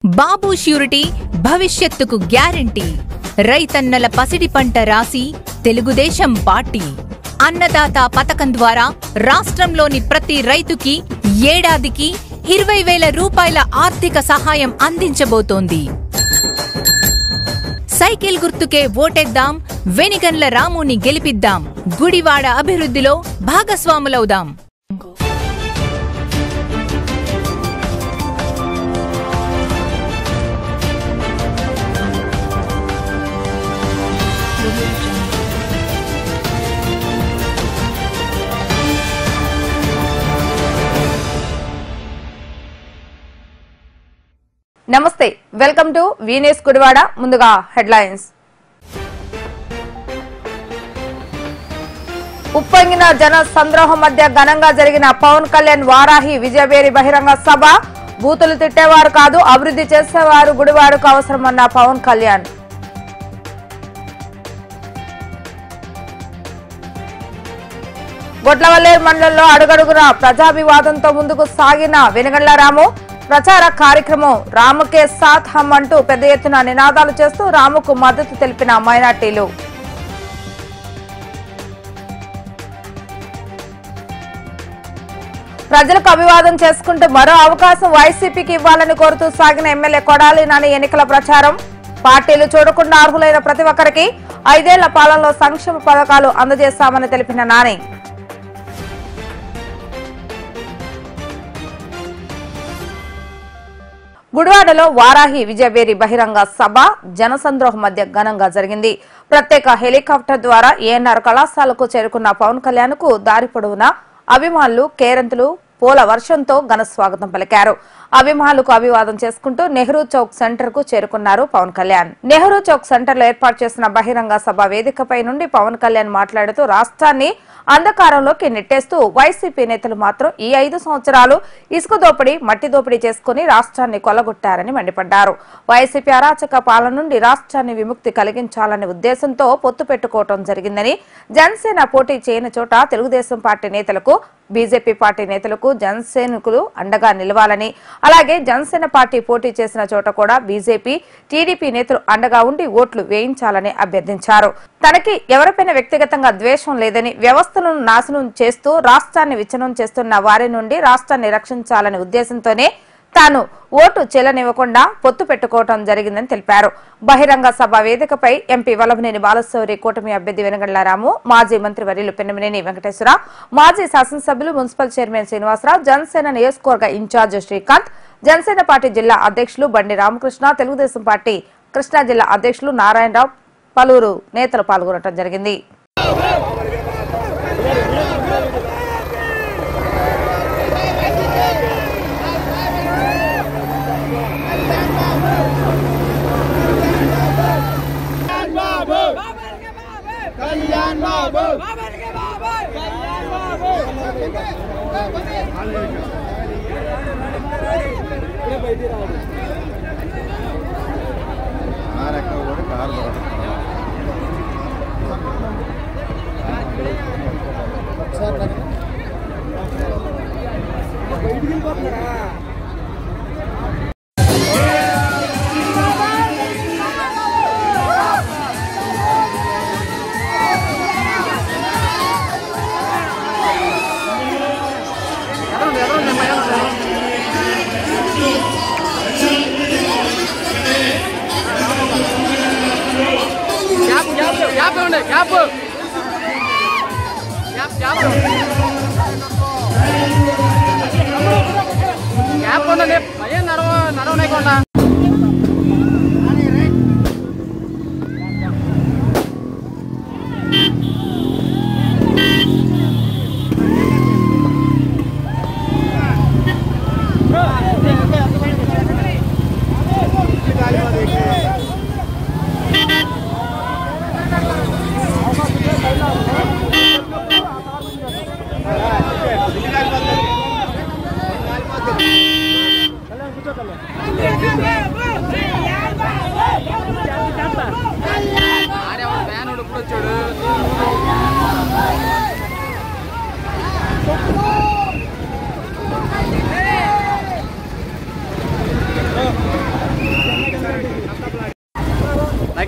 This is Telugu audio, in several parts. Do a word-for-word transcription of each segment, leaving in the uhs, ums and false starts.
బాబు ష్యూరిటీ భవిష్యత్తుకు గ్యారంటీ. రైతన్నల పసిడి పంట రాసి తెలుగుదేశం పార్టీ. అన్నదాత పథకం ద్వారా రాష్ట్రంలోని ప్రతి రైతుకి ఏడాదికి ఇరవై వేల రూపాయల ఆర్థిక సహాయం అందించబోతోంది. సైకిల్ గుర్తుకే ఓటేద్దాం, వెనిగండ్ల రాముని గెలిపిద్దాం, గుడివాడ అభివృద్ధిలో భాగస్వాములవుదాం. నమస్తే, వెల్కమ్ టు వీనేస్ గుడివాడ. ముందుగా హెడ్లైన్స్. ఉప్పొంగిన జన సంద్రోహం మధ్య ఘనంగా జరిగిన పవన్ కళ్యాణ్ వారాహి విజయవేరి బహిరంగ సభ. బూతులు తిట్టేవారు కాదు, అభివృద్ధి చేసేవారు గుడివాడకు అవసరమన్న పవన్ కళ్యాణ్. గొడ్లవల్లేరు మండలంలో అడుగడుగున ప్రజాభివాదంతో ముందుకు సాగిన వెనిగండ్ల రాము. ప్రచార కార్యక్రమం రాముకే సాత్ హమ్ అంటూ పెద్ద ఎత్తున నినాదాలు చేస్తూ రాముకు మద్దతు తెలిపిన మైనార్టీలు. ప్రజలకు అభివాదం చేసుకుంటూ మరో అవకాశం వైసీపీకి ఇవ్వాలని కోరుతూ సాగిన ఎమ్మెల్యే కొడాలి నాని ఎన్నికల ప్రచారం. పార్టీలు చూడకుండా అర్హులైన ప్రతి ఒక్కరికి ఐదేళ్ల పాలనలో సంక్షేమ పథకాలు అందజేస్తామని తెలిపిన నాని. గుడివాడలో వారాహి విజయవేరి బహిరంగ సభ జనసంద్రోహం మధ్య ఘనంగా జరిగింది. ప్రత్యేక హెలికాప్టర్ ద్వారా ఏఎన్ఆర్ కళాశాలకు చేరుకున్న పవన్ కళ్యాణ్ కు దారి పొడవునా అభిమానులు కేరంతులు పూల వర్షంతో ఘన స్వాగతం పలికారు. అభిమానులకు అభివాదం చేసుకుంటూ నెహ్రూ చౌక్ సెంటర్ కు చేరుకున్నారు పవన్ కళ్యాణ్. నెహ్రూ చౌక్ సెంటర్ లో ఏర్పాటు చేసిన బహిరంగ సభ వేదికపై నుండి పవన్ కళ్యాణ్ మాట్లాడుతూ రాష్ట్రాన్ని అంధకారంలోకి నెట్టేస్తూ వైసీపీ నేతలు మాత్రం ఈ ఐదు సంవత్సరాలు ఇసుక దోపిడీ మట్టి దోపిడీ చేసుకుని రాష్ట్రాన్ని కొల్లగొట్టారని మండిపడ్డారు. వైసీపీ అరాచక పాలన నుండి రాష్ట్రాన్ని విముక్తి కలిగించాలనే ఉద్దేశంతో పొత్తు పెట్టుకోవడం జరిగిందని, జనసేన పోటీ చేయని చోట తెలుగుదేశం పార్టీ నేతలకు బీజేపీ పార్టీ నేతలకు జనసేనకులు అండగా నిలవాలని, అలాగే జనసేన పార్టీ పోటీ చేసిన చోట కూడా బీజేపీ టీడీపీ నేతలు అండగా ఉండి ఓట్లు వేయించాలని అభ్యర్థించారు. తనకి ఎవరిపైన వ్యక్తిగతంగా ద్వేషం లేదని, వ్యవస్థలను నాశనం చేస్తూ రాష్ట్రాన్ని విచ్ఛిన్నం చేస్తున్న వారి నుండి రాష్ట్రాన్ని రక్షించాలనే ఉద్దేశంతోనే తాను ఓటు చెల్లనివ్వకుండా పొత్తు పెట్టుకోవడం జరిగిందని తెలిపారు. బహిరంగ సభ వేదికపై ఎంపీ వల్లభనేని బాలశౌరి, కూటమి అభ్యర్థి వెనిగండ్ల రాము, మాజీ మంత్రి వర్యులు పెన్నమనేని వెంకటేశ్వర, మాజీ శాసనసభ్యులు మున్సిపల్ చైర్మన్ శ్రీనివాసరావు, జనసేన నియోజకవర్గ ఇన్ఛార్జ్ శ్రీకాంత్, జనసేన పార్టీ జిల్లా అధ్యక్షులు బండి రామకృష్ణ, తెలుగుదేశం పార్టీ కృష్ణా జిల్లా అధ్యక్షులు నారాయణరావు, పలువురు నేతలు పాల్గొనడం జరిగింది.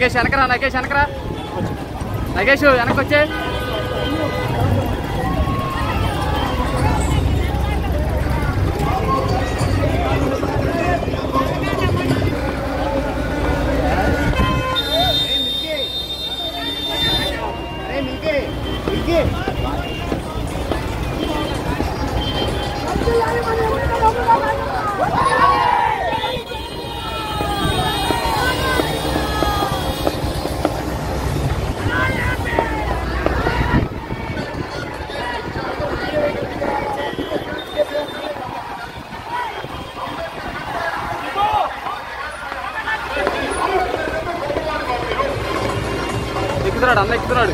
నగేష్ వెనకరా నగేష్ వెనకరా నగేష్ వెనక్కి వచ్చే ఎక్కుతున్నాడు అన్న ఎక్కుతున్నాడు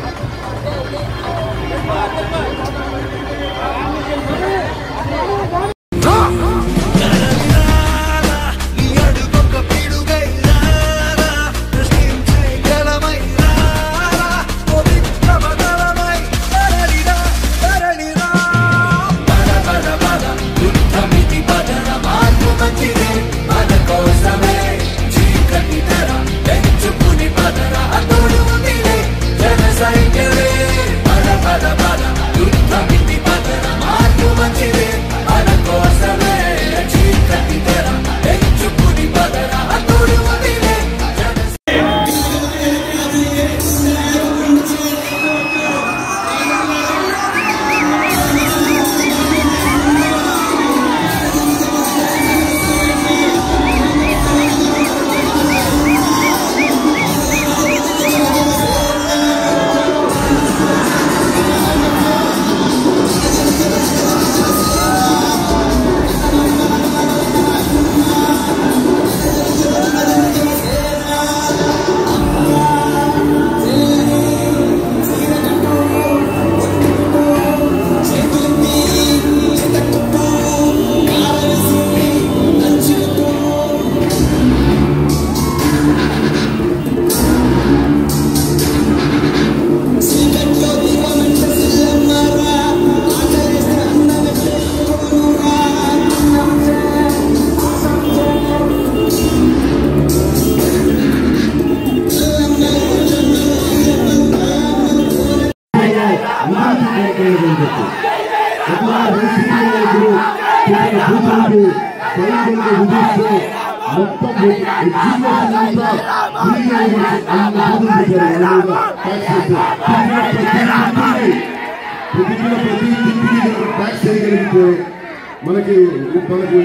మనకి మనకి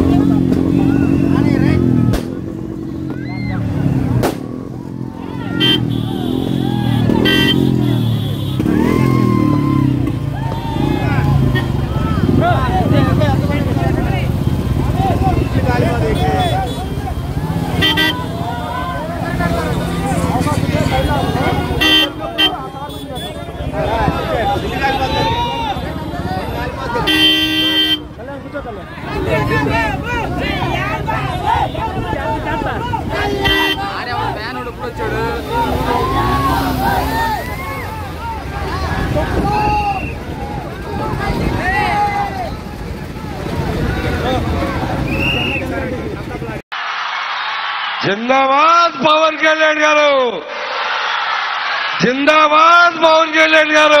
जिंदाबाद पवन कल्याण गारू जिंदाबाद पवन कल्याण गारू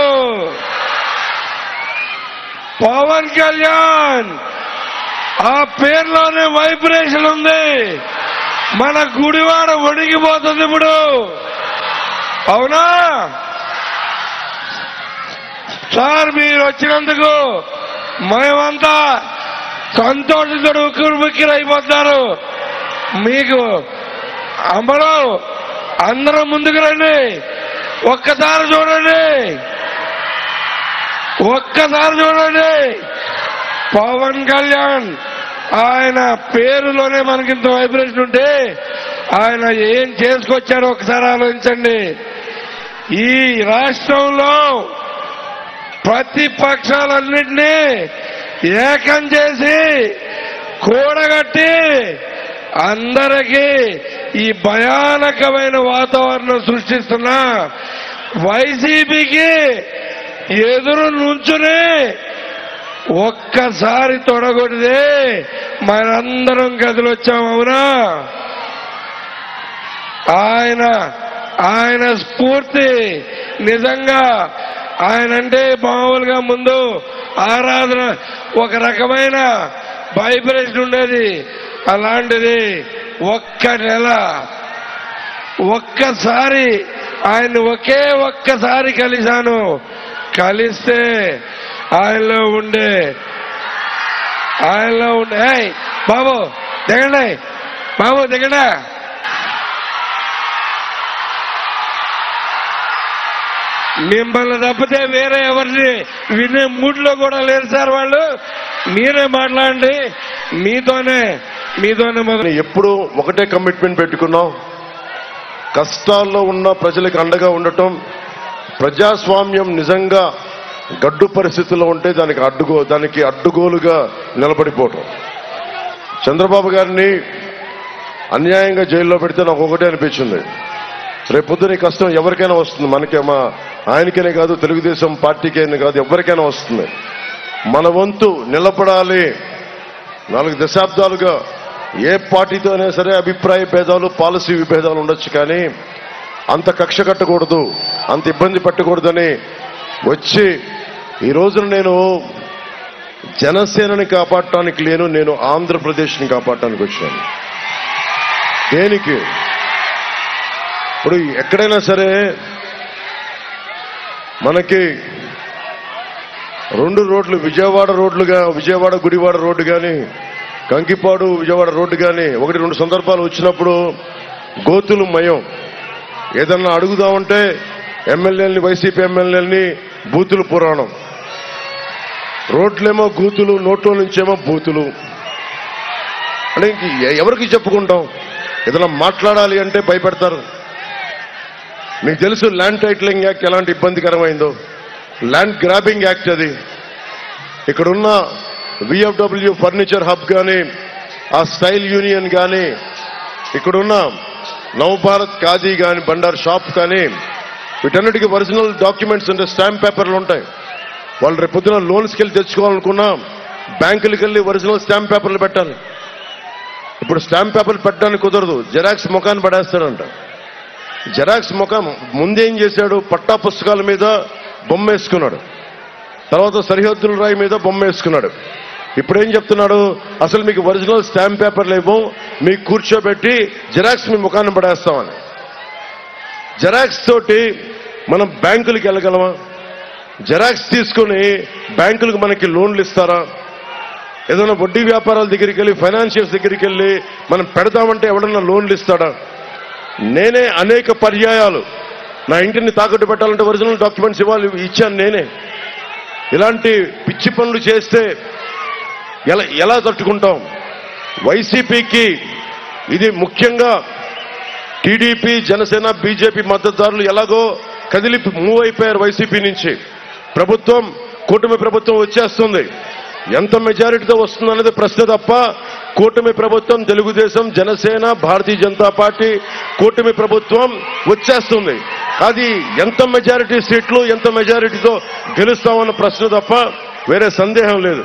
पवन कल्याण आ పేర్లోనే వైబ్రేషన్ ఉంది మన గుడివాడ వణికిపోతుంది ఇప్పుడు అవునా సార్ మీరు వచ్చినందుకు మేమంతా సంతోషితుడు ఉక్కిరిబిక్కిరి అయిపోతున్నారు మీకు అమ్మలో అందరూ ముందుకు రండి ఒక్కసారి చూడండి ఒక్కసారి చూడండి పవన్ కళ్యాణ్ ఆయన పేరులోనే మనకింత వైబ్రేషన్ ఉంటే ఆయన ఏం చేసుకొచ్చారో ఒకసారి ఆలోచించండి ఈ రాష్ట్రంలో ప్రతిపక్షాలన్నింటినీ ఏకం చేసి కూడగట్టి అందరికీ ఈ భయానకమైన వాతావరణం సృష్టిస్తున్న వైసీపీకి ఎదురు నుంచుని ఒక్కసారి తొడగొడితే మనందరం కదిలొచ్చాం అవునా ఆయన ఆయన స్ఫూర్తి నిజంగా ఆయన అంటే మామూలుగా ముందు ఆరాధన ఒక రకమైన వైబ్రేషన్ ఉండేది. అలాంటిది ఒక్క నెల ఒక్కసారి ఆయన ఒకే ఒక్కసారి కలిశాను. కలిస్తే ఆయనలో ఉండే ఆయనలో ఉండే బాబు దిగండి, బాబు దిగండి. మిమ్మల్ని తప్పితే వేరే ఎవరిని వినే మూడ్లో కూడా లేరు సార్ వాళ్ళు. మీరే మాట్లాడండి, మీతోనే మీతోనే మొదలు. ఎప్పుడు ఒకటే కమిట్మెంట్ పెట్టుకున్నాం, కష్టాల్లో ఉన్న ప్రజలకు అండగా ఉండటం. ప్రజాస్వామ్యం నిజంగా గడ్డు పరిస్థితుల్లో ఉంటే దానికి అడ్డుగో దానికి అడ్డుగోలుగా నిలబడిపోవటం. చంద్రబాబు గారిని అన్యాయంగా జైల్లో పెడితే నాకు ఒకటే అనిపించింది, రేపొద్దున ఈ కష్టం ఎవరికైనా వస్తుంది. మనకే మా ఆయనకైనా కాదు, తెలుగుదేశం పార్టీకైనా కాదు, ఎవరికైనా వస్తుంది. మన వంతు నిలబడాలి. నాలుగు దశాబ్దాలుగా ఏ పార్టీతో అయినా సరే అభిప్రాయ భేదాలు, పాలసీ విభేదాలు ఉండొచ్చు, కానీ అంత కక్ష కట్టకూడదు, అంత ఇబ్బంది పెట్టకూడదని వచ్చి ఈ రోజున నేను జనసేనని కాపాడటానికి లేను, నేను ఆంధ్రప్రదేశ్ని కాపాడటానికి వచ్చాను. దేనికి? ఇప్పుడు ఎక్కడైనా సరే మనకి రెండు రోడ్లు, విజయవాడ రోడ్లుగా విజయవాడ గుడివాడ రోడ్డు కానీ, కంకిపాడు విజయవాడ రోడ్డు కానీ ఒకటి రెండు సందర్భాలు వచ్చినప్పుడు గోతులు మయం. ఏదన్నా అడుగుదామంటే ఎమ్మెల్యేలని, వైసీపీ ఎమ్మెల్యేలని బూతులు పురాణం. రోడ్లేమో గూతులు, నోట్లో నుంచేమో బూతులు. అంటే ఇంక ఎవరికి చెప్పుకుంటాం? ఏదైనా మాట్లాడాలి అంటే భయపెడతారు. మీకు తెలుసు ల్యాండ్ టైటిలింగ్ యాక్ట్ ఎలాంటి ఇబ్బందికరమైందో. ల్యాండ్ గ్రాబింగ్ యాక్ట్ అది. ఇక్కడున్న విఎఫ్డబ్ల్యూ ఫర్నిచర్ హబ్ కానీ, ఆ స్టైల్ యూనియన్ కానీ, ఇక్కడున్న నవభారత్ ఖాదీ కానీ, బండార్ షాప్ కానీ, వీటన్నిటికీ ఒరిజినల్ డాక్యుమెంట్స్ అంటే స్టాంప్ పేపర్లు ఉంటాయి. వాళ్ళు రేపు పొద్దున లోన్స్కి వెళ్ళి తెచ్చుకోవాలనుకున్నా బ్యాంకులకి వెళ్ళి ఒరిజినల్ స్టాంప్ పేపర్లు పెట్టాలి. ఇప్పుడు స్టాంప్ పేపర్లు పెట్టడానికి కుదరదు, జెరాక్స్ ముఖాన్ని పడేస్తాడంట. జెరాక్స్ ముఖం ముందేం చేశాడు? పట్టా పుస్తకాల మీద బొమ్మ వేసుకున్నాడు, తర్వాత సరిహద్దుల రాయి మీద బొమ్మ వేసుకున్నాడు. ఇప్పుడు ఏం చెప్తున్నాడు? అసలు మీకు ఒరిజినల్ స్టాంప్ పేపర్లు ఇవ్వం, మీకు కూర్చోబెట్టి జెరాక్స్ మీ ముఖాన్ని పడేస్తామని. జెరాక్స్ తోటి మనం బ్యాంకులకు వెళ్ళగలమా? జెరాక్స్ తీసుకుని బ్యాంకులకు మనకి లోన్లు ఇస్తారా? ఏదైనా వడ్డీ వ్యాపారాల దగ్గరికి వెళ్ళి, ఫైనాన్షియల్స్ దగ్గరికి వెళ్ళి మనం పెడదామంటే ఎవడన్నా లోన్లు ఇస్తాడా? నేనే అనేక పర్యాయాలు నా ఇంటిని తాకట్టు పెట్టాలంటే ఒరిజినల్ డాక్యుమెంట్స్ ఇవ్వాలి, ఇచ్చాను నేనే. ఇలాంటి పిచ్చి పనులు చేస్తే ఎలా ఎలా తట్టుకుంటాం? వైసీపీకి ఇది ముఖ్యంగా టీడీపీ, జనసేన, బీజేపీ మద్దతుదారులు ఎలాగో కదిలి మూవ్ అయిపోయారు వైసీపీ నుంచి. ప్రభుత్వం, కూటమి ప్రభుత్వం వచ్చేస్తుంది. ఎంత మెజారిటీతో వస్తుంది అనేది ప్రశ్న తప్ప, కూటమి ప్రభుత్వం, తెలుగుదేశం, జనసేన, భారతీయ జనతా పార్టీ కూటమి ప్రభుత్వం వచ్చేస్తుంది. అది ఎంత మెజారిటీ సీట్లు, ఎంత మెజారిటీతో గెలుస్తామన్న ప్రశ్న తప్ప వేరే సందేహం లేదు.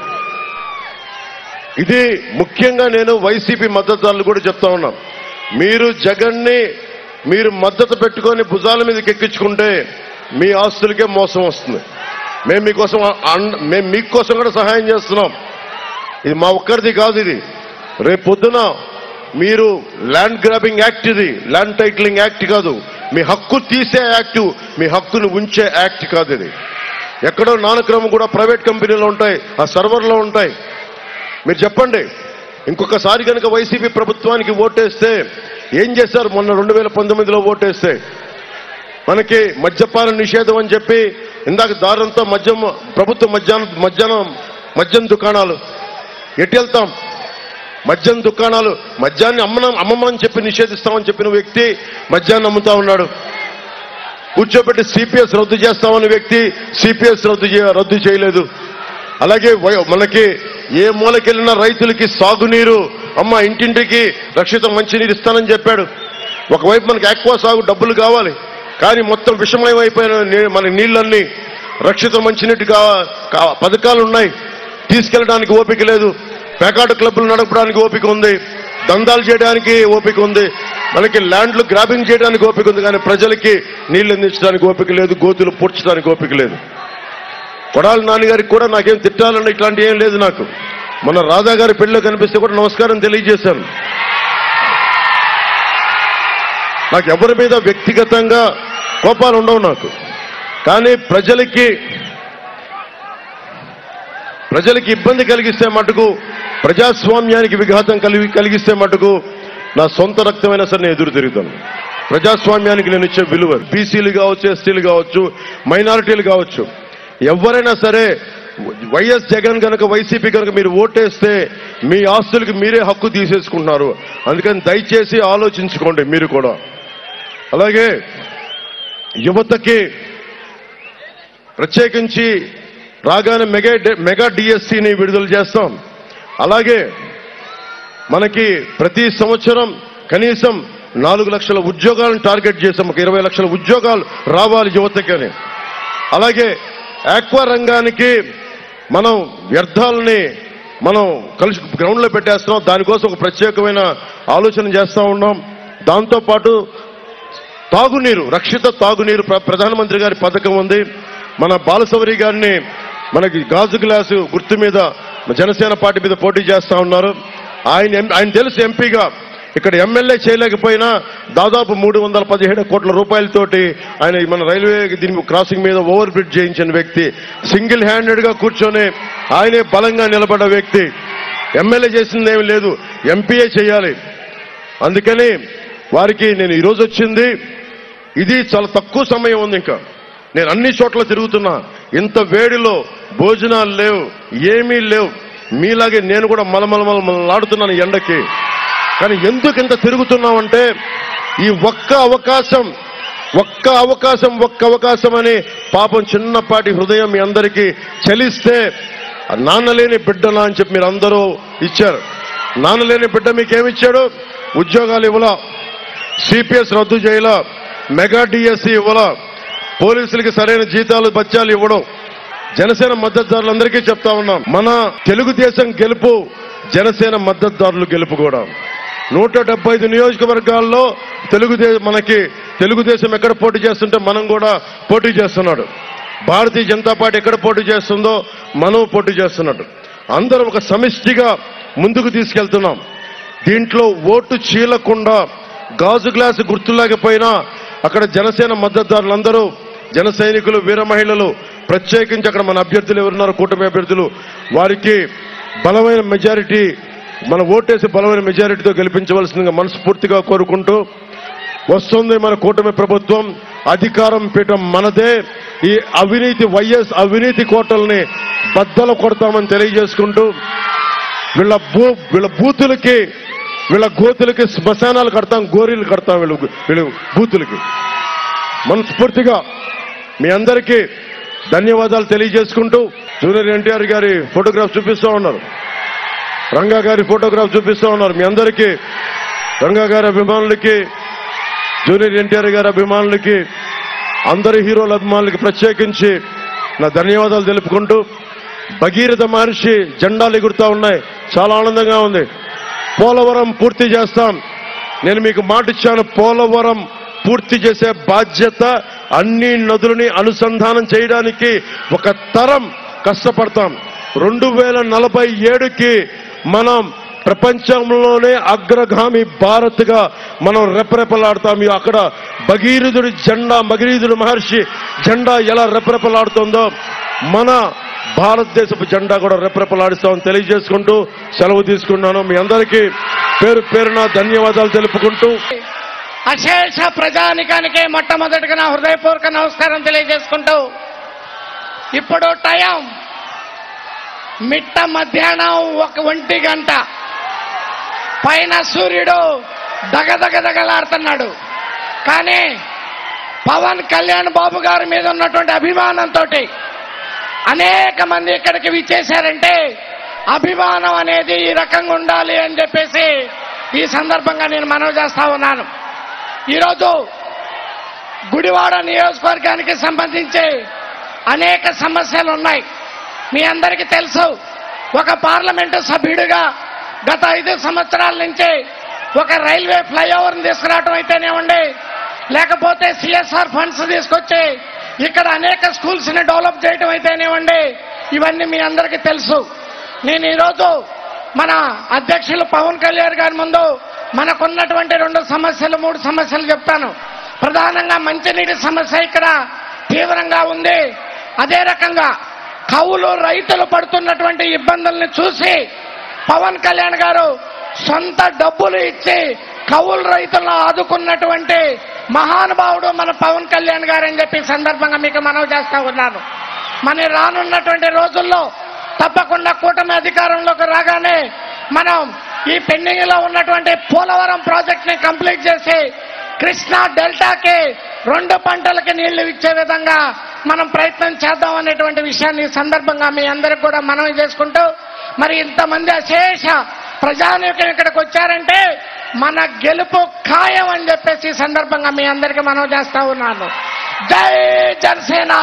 ఇది ముఖ్యంగా నేను వైసీపీ మద్దతుదారులు కూడా చెప్తా ఉన్నాం. మీరు జగన్ని మీరు మద్దతు పెట్టుకొని భుజాల మీదకి ఎక్కించుకుంటే మీ ఆస్తులకే మోసం వస్తుంది. మేము మీకోసం మేము మీకోసం కూడా సహాయం చేస్తున్నాం. ఇది మా ఒక్కరిది కాదు. ఇది రేపు పొద్దున మీరు ల్యాండ్ గ్రాబింగ్ యాక్ట్, ఇది ల్యాండ్ టైటిలింగ్ యాక్ట్ కాదు, మీ హక్కు తీసే యాక్ట్, మీ హక్కును ఉంచే యాక్ట్ కాదు. ఇది ఎక్కడో నానక్రమం కూడా ప్రైవేట్ కంపెనీలో ఉంటాయి, ఆ సర్వర్లో ఉంటాయి. మీరు చెప్పండి, ఇంకొకసారి కనుక వైసీపీ ప్రభుత్వానికి ఓటేస్తే ఏం చేశారు? మొన్న రెండు వేల పంతొమ్మిదిలో ఓటేస్తే మనకి మద్యపాన నిషేధం అని చెప్పి, ఇందాక దారంతా మద్యం, ప్రభుత్వ మధ్యాహ్నం మధ్యాహ్నం మద్యం దుకాణాలు. ఎటు వెళ్తాం? మద్యం దుకాణాలు, మద్యాన్ని అమ్మన అమ్మమని చెప్పి నిషేధిస్తామని చెప్పిన వ్యక్తి మద్యాన్ని అమ్ముతా ఉన్నాడు. కూర్చోబెట్టి సిపిఎస్ రద్దు చేస్తామని వ్యక్తి సిపిఎస్ రద్దు రద్దు చేయలేదు. అలాగే మనకి ఏ మూలకెళ్ళినా రైతులకి సాగునీరు, అమ్మ ఇంటింటికి రక్షిత మంచినీరు ఇస్తానని చెప్పాడు. ఒకవైపు మనకి ఆక్వా సాగు డబ్బులు కావాలి, కానీ మొత్తం విషమయం అయిపోయిన మన నీళ్ళన్నీ రక్షిత మంచినీటి పథకాలు ఉన్నాయి, తీసుకెళ్ళడానికి ఓపిక లేదు. పేకాట క్లబ్లు నడపడానికి ఓపిక ఉంది, దందాలు చేయడానికి ఓపిక ఉంది, మనకి ల్యాండ్లు గ్రాబింగ్ చేయడానికి ఓపిక ఉంది, కానీ ప్రజలకి నీళ్లు అందించడానికి ఓపిక లేదు, గోతులు పూడ్చడానికి ఓపిక లేదు. కొడాలి నాన్నగారికి కూడా నాకేం తిట్టాలన్న ఇట్లాంటి ఏం లేదు. నాకు మన రాధా గారి పెళ్లిలో కనిపిస్తే కూడా నమస్కారం తెలియజేశాను. నాకు ఎవరి మీద వ్యక్తిగతంగా కోపాలు ఉండవు నాకు. కానీ ప్రజలకి ప్రజలకి ఇబ్బంది కలిగిస్తే మటుకు, ప్రజాస్వామ్యానికి విఘాతం కలిగి కలిగిస్తే మటుకు నా సొంత రక్తమైనా సరే నేను ఎదురు తిరుగుతాను. ప్రజాస్వామ్యానికి నేను ఇచ్చే విలువ, బీసీలు కావచ్చు, ఎస్టీలు కావచ్చు, మైనారిటీలు కావచ్చు, ఎవరైనా సరే వైఎస్ జగన్ కనుక, వైసీపీ కనుక మీరు ఓటేస్తే మీ ఆస్తులకి మీరే హక్కు తీసేసుకుంటున్నారు. అందుకని దయచేసి ఆలోచించుకోండి మీరు కూడా. అలాగే యువతకి ప్రత్యేకించి రాగానే మెగా మెగా డిఎస్సిని విడుదల చేస్తాం. అలాగే మనకి ప్రతి సంవత్సరం కనీసం నాలుగు లక్షల ఉద్యోగాలను టార్గెట్ చేసాం. ఒక ఇరవై లక్షల ఉద్యోగాలు రావాలి యువతకి అని. అలాగే ఆక్వా రంగానికి మనం వ్యర్థాలని మనం కలిసి గ్రౌండ్లో పెట్టేస్తున్నాం. దానికోసం ఒక ప్రత్యేకమైన ఆలోచన చేస్తూ ఉన్నాం. దాంతోపాటు తాగునీరు, రక్షిత తాగునీరు ప్రధానమంత్రి గారి పథకం ఉంది. మన బాలశౌరి గారిని మనకి గాజు గ్లాసు గుర్తు మీద జనసేన పార్టీ మీద పోటీ చేస్తా ఉన్నారు. ఆయన ఆయన తెలుసు ఎంపీగా, ఇక్కడ ఎమ్మెల్యే చేయలేకపోయినా దాదాపు మూడు వందల పదిహేడు కోట్ల రూపాయలతోటి ఆయన మన రైల్వే దీని క్రాసింగ్ మీద ఓవర్ బ్రిడ్జ్ చేయించిన వ్యక్తి, సింగిల్ హ్యాండెడ్ గా కూర్చొని ఆయనే బలంగా నిలబడ్డ వ్యక్తి. ఎమ్మెల్యే చేసిందేమీ లేదు, ఎంపీఏ చేయాలి. అందుకని వారికి నేను ఈరోజు వచ్చింది, ఇది చాలా తక్కువ సమయం ఉంది. ఇంకా నేను అన్ని చోట్ల తిరుగుతున్నా. ఇంత వేడిలో భోజనాలు లేవు, ఏమీ లేవు. మీలాగే నేను కూడా మలమలమలమలాడుతున్నాను ఎండకి. కానీ ఎందుకు ఇంత తిరుగుతున్నామంటే ఈ ఒక్క అవకాశం ఒక్క అవకాశం ఒక్క అవకాశం అని పాపం చిన్నపాటి హృదయం మీ అందరికీ చలిస్తే, నాన్నలేని బిడ్డలా అని చెప్పి మీరు అందరూ ఇచ్చారు. నాన్నలేని బిడ్డ మీకేమిచ్చాడు? ఉద్యోగాలు ఇవ్వలా, సిపిఎస్ రద్దు చేయలా, మెగా డిఎస్సి ఇవ్వలా, పోలీసులకి సరైన జీతాలు బత్యాలు ఇవ్వడం. జనసేన మద్దతుదారులందరికీ చెప్తా ఉన్నాం, మన తెలుగుదేశం గెలుపు జనసేన మద్దతుదారులు గెలుపు కూడా. నూట డెబ్బై ఐదు నియోజకవర్గాల్లో తెలుగుదేశం మనకి తెలుగుదేశం ఎక్కడ పోటీ చేస్తుంటే మనం కూడా పోటీ చేస్తున్నాడు. భారతీయ జనతా పార్టీ ఎక్కడ పోటీ చేస్తుందో మనం పోటీ చేస్తున్నాడు. అందరం ఒక సమిష్టిగా ముందుకు తీసుకెళ్తున్నాం. దీంట్లో ఓటు చీలకుండా గాజు గ్లాసు గుర్తులేకపోయినా అక్కడ జనసేన మద్దతుదారులందరూ, జన సైనికులు, వీర మహిళలు, ప్రత్యేకించి అక్కడ మన అభ్యర్థులు ఎవరున్నారు, కూటమి అభ్యర్థులు, వారికి బలమైన మెజారిటీ, మన ఓటేసి బలమైన మెజారిటీతో గెలిపించవలసిందిగా మనస్ఫూర్తిగా కోరుకుంటూ, వస్తుంది మన కూటమి ప్రభుత్వం, అధికారం పీఠం మనదే. ఈ అవినీతి వైఎస్ అవినీతి కోటల్ని బద్దలు కొడతామని తెలియజేసుకుంటూ, వీళ్ళ భూ వీళ్ళ బూతులకి వీళ్ళ గోతులకి శ్మశానాలు కడతాం, గోరీలు కడతాం వీళ్ళు వీళ్ళు బూతులకి. మనస్ఫూర్తిగా మీ అందరికీ ధన్యవాదాలు తెలియజేసుకుంటూ, జూనియర్ ఎన్టీఆర్ గారి ఫోటోగ్రాఫ్ చూపిస్తూ ఉన్నారు, రంగా గారి ఫోటోగ్రాఫ్ చూపిస్తూ ఉన్నారు. మీ అందరికీ, రంగా గారి అభిమానులకి, జూనియర్ ఎన్టీఆర్ గారి అభిమానులకి, అందరి హీరోల అభిమానులకి ప్రత్యేకించి నా ధన్యవాదాలు తెలుపుకుంటూ, భగీరథ మహర్షి జెండాలు ఎగురుతా ఉన్నాయి, చాలా ఆనందంగా ఉంది. పోలవరం పూర్తి చేస్తాం. నేను మీకు మాట ఇచ్చాను, పోలవరం పూర్తి చేసే బాధ్యత, అన్ని నదులని అనుసంధానం చేయడానికి ఒక తరం కష్టపడతాం. రెండు వేల నలభై ఏడుకి మనం ప్రపంచంలోనే అగ్రగామి భారత్ గా మనం రెపరెపలాడతాం. అక్కడ భగీరథుడి జెండా, భగీరథుడి మహర్షి జెండా ఎలా రెపరెపలాడుతుందో మన భారతదేశపు జెండా కూడా రెపరెపలాడిస్తామని తెలియజేసుకుంటూ సెలవు తీసుకున్నాను. మీ అందరికీ పేరు పేరున ధన్యవాదాలు తెలుపుకుంటూ, అశేష ప్రజానికానికి మొట్టమొదటిగా నా హృదయపూర్వక నమస్కారం తెలియజేసుకుంటూ, ఇప్పుడు టైం మిట్ట మధ్యాహ్నం ఒక ఒంటి గంట పైన సూర్యుడు దగదగదగలాడుతున్నాడు. కానీ పవన్ కళ్యాణ్ బాబు గారి మీద ఉన్నటువంటి అభిమానంతో అనేక మంది ఇక్కడికి విచ్చేశారంటే, అభిమానం అనేది ఈ రకంగా ఉండాలి అని చెప్పేసి ఈ సందర్భంగా నేను మనవి చేస్తా ఉన్నాను. ఈరోజు గుడివాడ నియోజకవర్గానికి సంబంధించి అనేక సమస్యలు ఉన్నాయి. మీ అందరికీ తెలుసు, ఒక పార్లమెంటు సభ్యుడిగా గత ఐదు సంవత్సరాల నుంచి ఒక రైల్వే ఫ్లైఓవర్ని తీసుకురావడం అయితేనేవ్వండి, లేకపోతే సిఎస్ఆర్ ఫండ్స్ తీసుకొచ్చి ఇక్కడ అనేక స్కూల్స్ ని డెవలప్ చేయడం అయితేనేవ్వండి, ఇవన్నీ మీ అందరికీ తెలుసు. నేను ఈరోజు మన అధ్యక్షులు పవన్ కళ్యాణ్ గారి ముందు మనకున్నటువంటి రెండు సమస్యలు మూడు సమస్యలు చెప్తాను. ప్రధానంగా మంచినీటి సమస్య ఇక్కడ తీవ్రంగా ఉంది. అదే రకంగా కౌలు రైతులు పడుతున్నటువంటి ఇబ్బందుల్ని చూసి పవన్ కళ్యాణ్ గారు సొంత డబ్బులు ఇచ్చి కౌలు రైతులను ఆదుకున్నటువంటి మహానుభావుడు మన పవన్ కళ్యాణ్ గారు అని చెప్పి సందర్భంగా మీకు మనవి చేస్తా ఉన్నాను. మన రానున్నటువంటి రోజుల్లో తప్పకుండా కూటమి అధికారంలోకి రాగానే మనం ఈ పెండింగ్ లో ఉన్నటువంటి పోలవరం ప్రాజెక్ట్ ని కంప్లీట్ చేసి కృష్ణా డెల్టాకి రెండు పంటలకి నీళ్లు ఇచ్చే విధంగా మనం ప్రయత్నం చేద్దాం అనేటువంటి విషయాన్ని సందర్భంగా మీ అందరికి కూడా మనవి చేసుకుంటూ, మరి ఇంతమంది అశేష ప్రజానీకం ఇక్కడికి వచ్చారంటే మన గెలుపు ఖాయం అని చెప్పేసి సందర్భంగా మీ అందరికీ మనవి చేస్తా ఉన్నాను. జై జనసేన,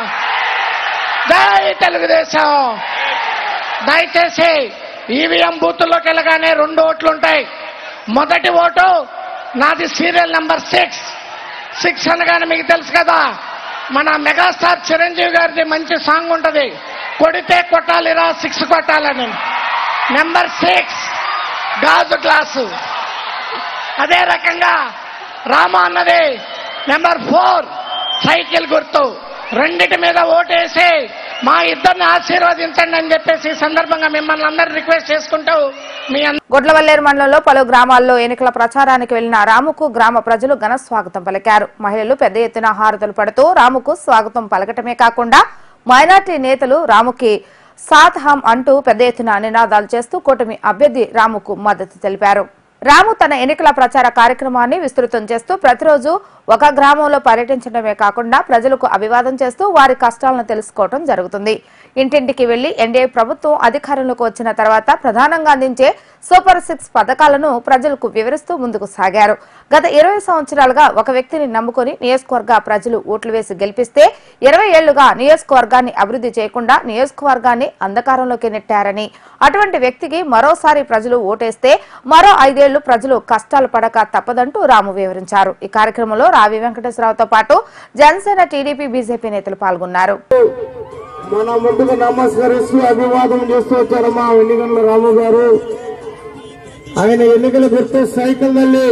జై తెలుగుదేశం. దయచేసి ఈవీఎం బూత్లోకి వెళ్ళగానే రెండు ఓట్లు ఉంటాయి. మొదటి ఓటు నాది సీరియల్ నెంబర్ సిక్స్. సిక్స్ అనగానే మీకు తెలుసు కదా, మన మెగాస్టార్ చిరంజీవి గారిది మంచి సాంగ్ ఉంటది, కొడితే కొట్టాలిరా సిక్స్ కొట్టాలని. నెంబర్ సిక్స్ గాజు గ్లాసు. అదే రకంగా రామ అన్నది నెంబర్ ఫోర్ సైకిల్ గుర్తు. రెండిటి మీద ఓటేసి మా ఇద్దరిని ఆశీర్వదించండి అని చెప్పేసి సందర్భంగా మిమ్మల్ని అందరూ రిక్వెస్ట్ చేసుకుంటూ మీ గొడ్లవల్లేరు మండలంలో పలు గ్రామాల్లో ఎన్నికల ప్రచారానికి వెళ్లిన రాముకు గ్రామ ప్రజలు ఘన స్వాగతం పలికారు. మహిళలు పెద్ద ఎత్తున హారతులు పడుతూ రాముకు స్వాగతం పలకటమే కాకుండా మైనార్టీ నేతలు రాముకి సాత్ హం అంటూ పెద్ద ఎత్తున నినాదాలు చేస్తూ కూటమి అభ్యర్థి రాముకు మద్దతు తెలిపారు. రాము తన ఎన్నికల ప్రచార కార్యక్రమాన్ని విస్తృతం చేస్తూ ప్రతిరోజు ఒక గ్రామంలో పర్యటించడమే కాకుండా ప్రజలకు అభివాదం చేస్తూ వారి కష్టాలను తెలుసుకోవడం జరుగుతుంది. ఇంటింటికి వెళ్లి ఎన్డీఏ ప్రభుత్వం అధికారంలోకి వచ్చిన తర్వాత ప్రధానంగా అందించే సూపర్ సిక్స్ పథకాలను ప్రజలకు వివరిస్తూ ముందుకు సాగారు. గత ఇరవై సంవత్సరాలుగా ఒక వ్యక్తిని నమ్ముకుని నియోజకవర్గ ప్రజలు ఓట్లు వేసి గెలిపిస్తే ఇరవై ఏళ్లుగా నియోజకవర్గాన్ని అభివృద్ధి చేయకుండా నియోజకవర్గాన్ని అంధకారంలోకి నెట్టారని, అటువంటి వ్యక్తికి మరోసారి ప్రజలు ఓటేస్తే మరో ఐదేళ్లు ప్రజలు కష్టాలు పడక తప్పదంటూ రాము వివరించారు. ఈ కార్యక్రమంలో రావి వెంకటేశ్వరరావుతో పాటు జనసేన, టీడీపీ, బీజేపీ నేతలు పాల్గొన్నారు. మన ముందుకు నమస్కరిస్తూ అభివాదం చేస్తూ వచ్చారు మా వెన్నిగండ్ల రాము గారు. ఆయన ఎన్నికల గుర్తు సైకిల్ తల్లి,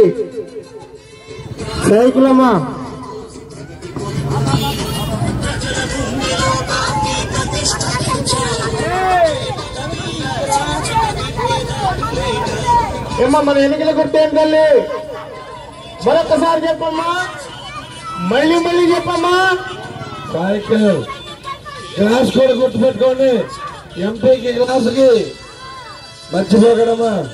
సైకిల్ అమ్మా. ఏమ్మా మన ఎన్నికల గుర్తు ఏం తల్లి? మరొకసారి చెప్పమ్మా, మళ్ళీ మళ్ళీ చెప్పమ్మా. సైకిల్. గ్లాస్ కూడా గుర్తుపెట్టుకోండి, ఎంపీకి గ్లాసుకి మర్చిపోకడమ్మా.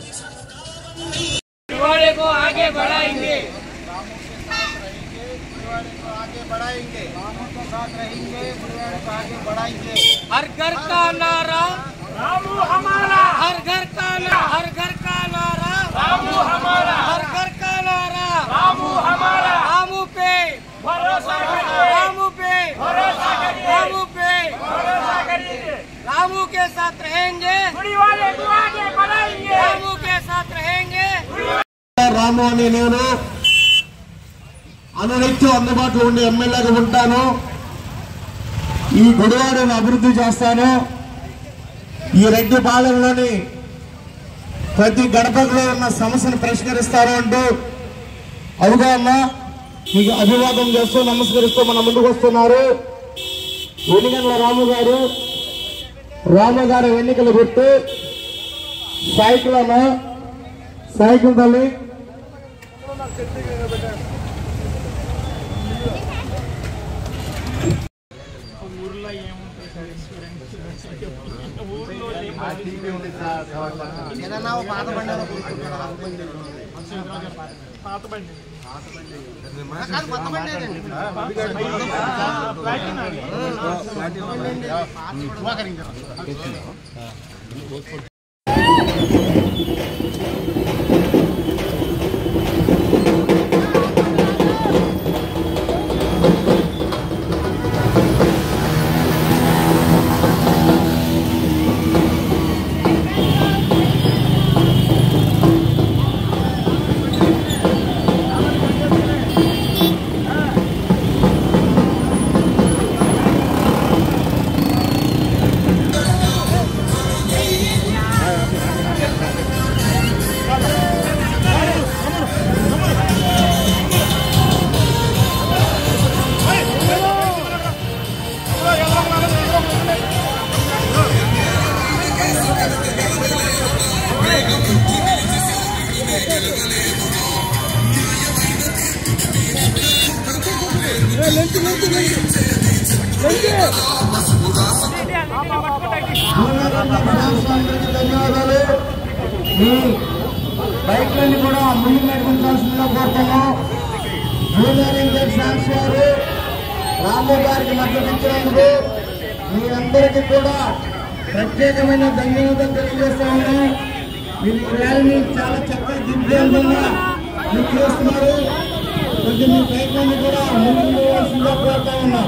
हर घर का नारा रामू हमारा, हर घर का नारा, हर घर का नारा रामू हमारा, हर घर का नारा रामू हमारा. रामू पे भरोसा करिए, रामू पे भरोसा करिए, रामू पे भरोसा करिए. रामू के साथ रहेंगे, गुड़ी वाले को आगे बढ़ाएंगे, रामू के साथ रहेंगे. రాము అని నేను అనునిత్యం అందుబాటులో ఉండే ఎమ్మెల్యేగా ఉంటాను. ఈ గుడివాడను అభివృద్ధి చేస్తాను. ఈ రెడ్డి పాలనలోని ప్రతి గడపలో ఉన్న సమస్యను పరిష్కరిస్తారు అంటూ అవుగా అమ్మా మీకు అభివాదం చేస్తూ నమస్కరిస్తూ మన ముందుకు వస్తున్నారు వెనిగండ్ల రాము గారు. రాము గారు ఎన్నికల గుర్తు సైకిల్ అమ్మా, సైకిల్ తల్లి. ధన్యవాదాలు. మీ బైక్లన్నీ కూడా ముందు నడిపించాల్సిందిగా కోరుతున్నాం. జూనియర్ ఎన్టీఆర్ ఫ్యాన్స్ వారు రాము గారికి మద్దతు ఇచ్చినందుకు మీ అందరికీ కూడా ప్రత్యేకమైన ధన్యవాదాలు తెలియజేస్తా ఉన్నాం. మీరు ర్యాలీని చాలా చక్కగా దిగ్విజయంగా మీరు చేస్తున్నారు. కొంచెం మీ బైక్లన్నీ కూడా ముందు పోవాల్సిందిగా కోరుతా ఉన్నాం.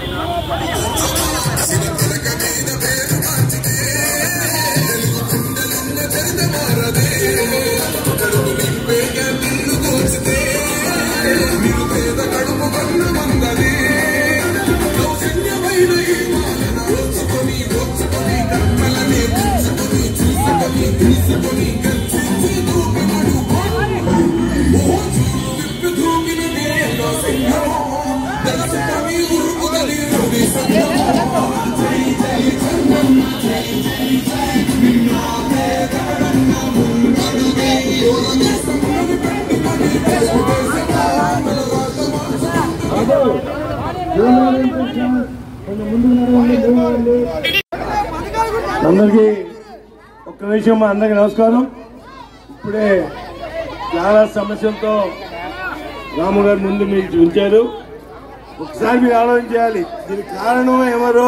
అందరికీ ఒక్క నిమిషం, అందరికీ నమస్కారం. ఇప్పుడే చాలా సమస్యలతో రాము గారు ముందు మీరు ఉంచారు. ఒకసారి మీరు ఆలోచన చేయాలి, దీనికి కారణం ఎవరు?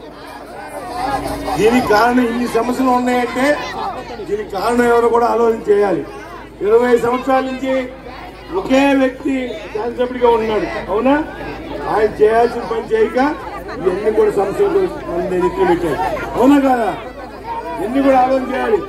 దీనికి కారణం ఇన్ని సమస్యలు ఉన్నాయంటే దీనికి కారణం ఎవరు కూడా ఆలోచన చేయాలి. ఇరవై సంవత్సరాల నుంచి ఒకే వ్యక్తి శాసనసభ్యుడిగా ఉన్నాడు, అవునా? ఆయన చేయాల్సిన పని చేయక ఇవన్నీ కూడా సమస్యలు మన ఎత్తులు పెట్టారు, అవునా కాదా? ఇవన్నీ కూడా ఆలోచన చేయాలి.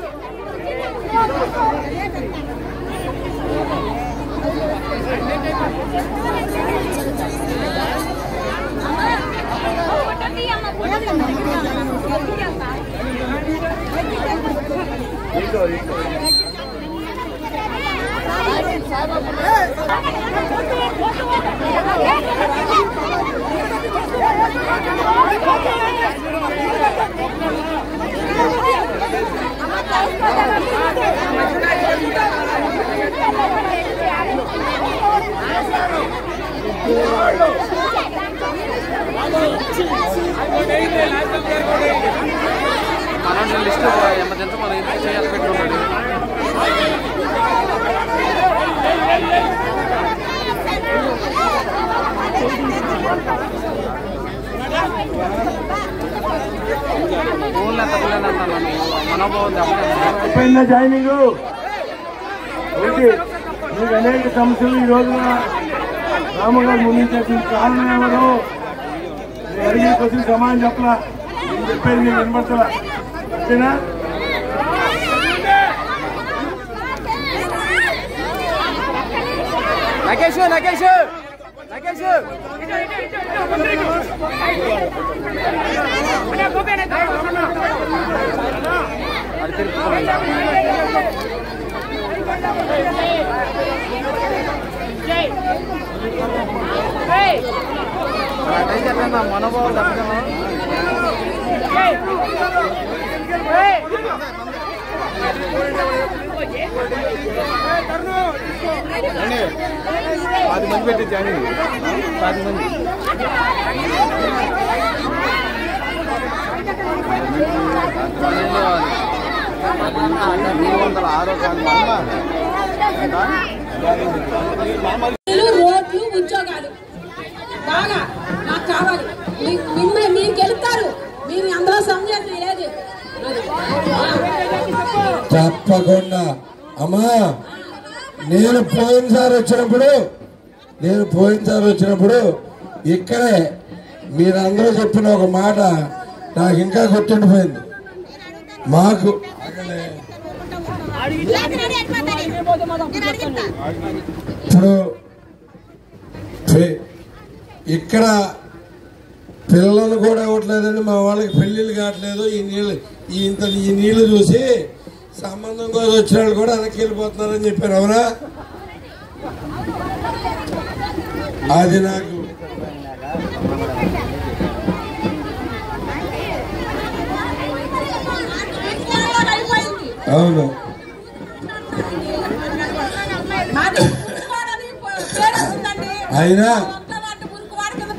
మన లిస్ట్ ఎమర్జెన్సీ మనం ఎందుకు చేయాలి పెట్టుకున్నాడు. ఫోన్లో తప్పలేదంటున్నాను, మనోభావం అయిపోయిందా జాయినింగ్? ఏంటి మీకు అనేక సమస్యలు ఈ రోజున రాము గారు ముందుంచేసిన కారణం ఎవరు? నేను అడిగిన క్వశ్చన్ సమాధానం చెప్పలా, నేను చెప్పేది నేను వినపడతలా, అంతేనా? నగేష్ నగేష్ నగేష్ అది తిరుగుతుంది. చెప్పండి మనోభావం తప్ప పది మంది పెట్టి జాయిన్ పది మంది మూడు వందల ఆరో రోడ్లు ఉద్యోగాలు బాగా నాకు కావాలి. మీరు గెలుస్తారు, మీరు అందులో సంజాతం లేదు. తప్పకుండా అమ్మా, నేను పోయినసారి వచ్చినప్పుడు నేను పోయినసారి వచ్చినప్పుడు ఇక్కడే మీరందరూ చెప్పిన ఒక మాట నాకు ఇంకా గుర్తుండిపోయింది. మాకు ఇప్పుడు ఇక్కడ పిల్లలు కూడా ఇవ్వట్లేదండి, మా వాళ్ళకి పెళ్లిళ్ళు కావట్లేదు. ఈ నీళ్ళు ఈ ఇంత ఈ నీళ్లు చూసి సంబంధం కోసం వచ్చిన వాళ్ళు కూడా వెనక్కి వెళ్ళిపోతున్నారని చెప్పారు, అవునా? అది నాకు అవును. అయినా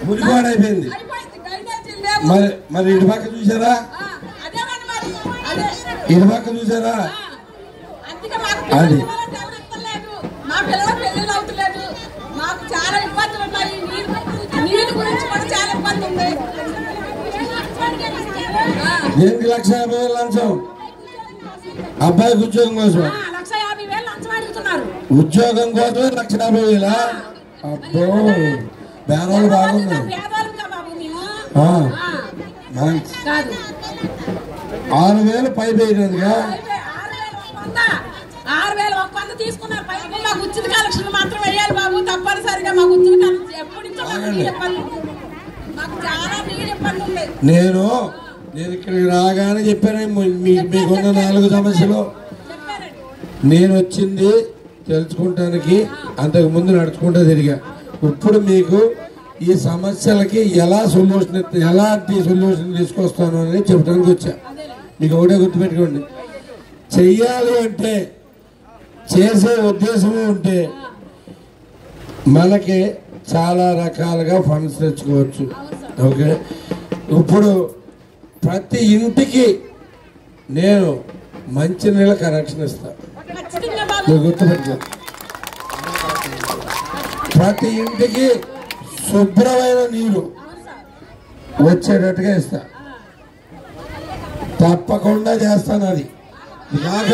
మురిపాడైపోయింది. మరి మరి ఇటు పక్క చూసారా, ఇటు పక్క చూసారా? అది మా పిల్లల పెళ్ళిళ్ళు అవుతలేదు, మాకు చాలా ఇబ్బందులు ఉన్నాయి. నీళ్ళు గురించి కూడా చాలా ఇబ్బంది ఉంది. దేనికి లక్ష యాభై వేలు లంచం? అబ్బాయికి ఉద్యోగం కోసం లక్ష యాభై వేలు లంచం అడుగుతున్నారు. ఉద్యోగం కోసమే లక్ష యాభై వేలా? అబ్బో బేరాలు బాగున్నాయి. ఆరు వేలు పై వేయలేదుగా, ఆరు వేల ఒక్క వంద తీసుకున్నారు. పైకి మాకు ఉచిత కలెక్షన్ మాత్రం వేయాలి బాబు, తప్పనిసరిగా మాకు ఉచిత కలెక్షన్ ఎప్పుడు మాకు చాలా నీరు ఇబ్బంది ఉంది. నేను నేను ఇక్కడికి రాగానే చెప్పాను మీకున్న నాలుగు సమస్యలు. నేను వచ్చింది తెలుసుకుంటానికి, అంతకు ముందు నడుచుకుంటూ తిరిగా. ఇప్పుడు మీకు ఈ సమస్యలకి ఎలా సొల్యూషన్ ఎలాంటి సొల్యూషన్ తీసుకొస్తాను అని చెప్పడానికి వచ్చా. మీకు ఒకటే గుర్తుపెట్టుకోండి, చెయ్యాలి అంటే చేసే ఉద్దేశము ఉంటే మనకి చాలా రకాలుగా ఫండ్స్ తెచ్చుకోవచ్చు. ఓకే, ఇప్పుడు ప్రతి ఇంటికి నేను మంచినీళ్ళ కనెక్షన్ ఇస్తాను. మీరు గుర్తుపెట్టుకో, ప్రతి ఇంటికి శుభ్రమైన నీరు వచ్చేటట్టుగా ఇస్తా, తప్పకుండా చేస్తాను. అది కాక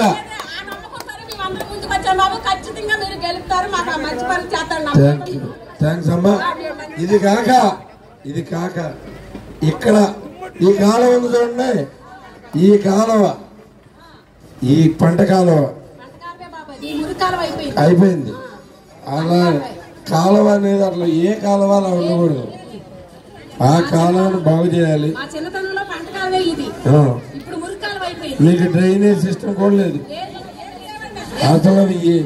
థ్యాంక్ యూ థ్యాంక్స్ అమ్మా. ఇది కాక ఇది కాక ఇక్కడ ఈ కాలువ ఉంది చూడండి, ఈ కాలువ ఈ పంట కాలువ అయిపోయింది. అలా కాలువ అనేది అట్లా ఏ కాలువ అలా ఉండకూడదు. ఆ కాలువను బాగు చేయాలి. మీకు డ్రైనేజ్ సిస్టమ్ కూడా లేదు అసలు.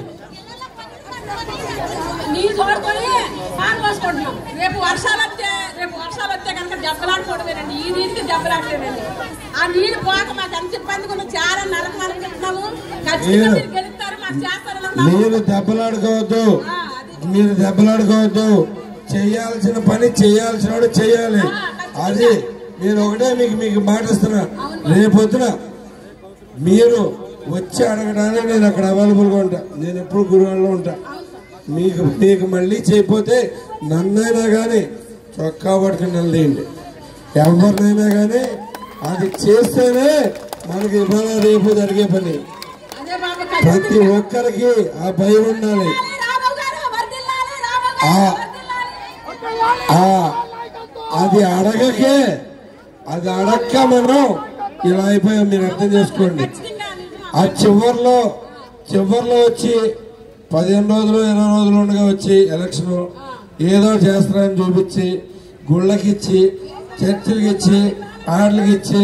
రేపు వర్షాలు వస్తే రేపు వర్షాలు వస్తే కనుక దెబ్బలాడుకోవడమేనండి. ఈ నీటికి దెబ్బలాడలేదండి. ఆ నీరు పోక మాకు ఎంత ఇబ్బంది కూడా చాలా నరకం అనుకుంటున్నాము. ఖచ్చితంగా మీరు గెలుస్తారు, మాకు చేస్తారు. మీరు దెబ్బలాడుకోవద్దు, మీరు దెబ్బలాడుకోవద్దు. చేయాల్సిన పని చేయాల్సిన చేయాలి. అది నేను ఒకటే మీకు మీకు మాటిస్తున్నా, రేపొద్దున మీరు వచ్చి అడగడానికి నేను అక్కడ అవైలబుల్గా ఉంటా. నేను ఎప్పుడు గురువాడలో ఉంటా. మీకు మీకు మళ్ళీ చేయకపోతే నన్నైనా కానీ చొక్కా పట్టుకుని నిలదీయండి, ఎవరినైనా కానీ. అది చేస్తేనే మనకి ఇవాళ రేపు జరిగే పని. ప్రతి ఒక్కరికి ఆ భయం ఉండాలి. అది అడగకే, అది అడక్క మనం ఇలా అయిపోయాం. మీరు అర్థం చేసుకోండి. ఆ చివరిలో చివరిలో వచ్చి పదిహేను రోజులు ఇరవై రోజులు ఉండగా వచ్చి ఎలక్షన్ ఏదో చేస్తారని చూపించి గుళ్ళకి ఇచ్చి చర్చిలకి ఇచ్చి ఆటలకి ఇచ్చి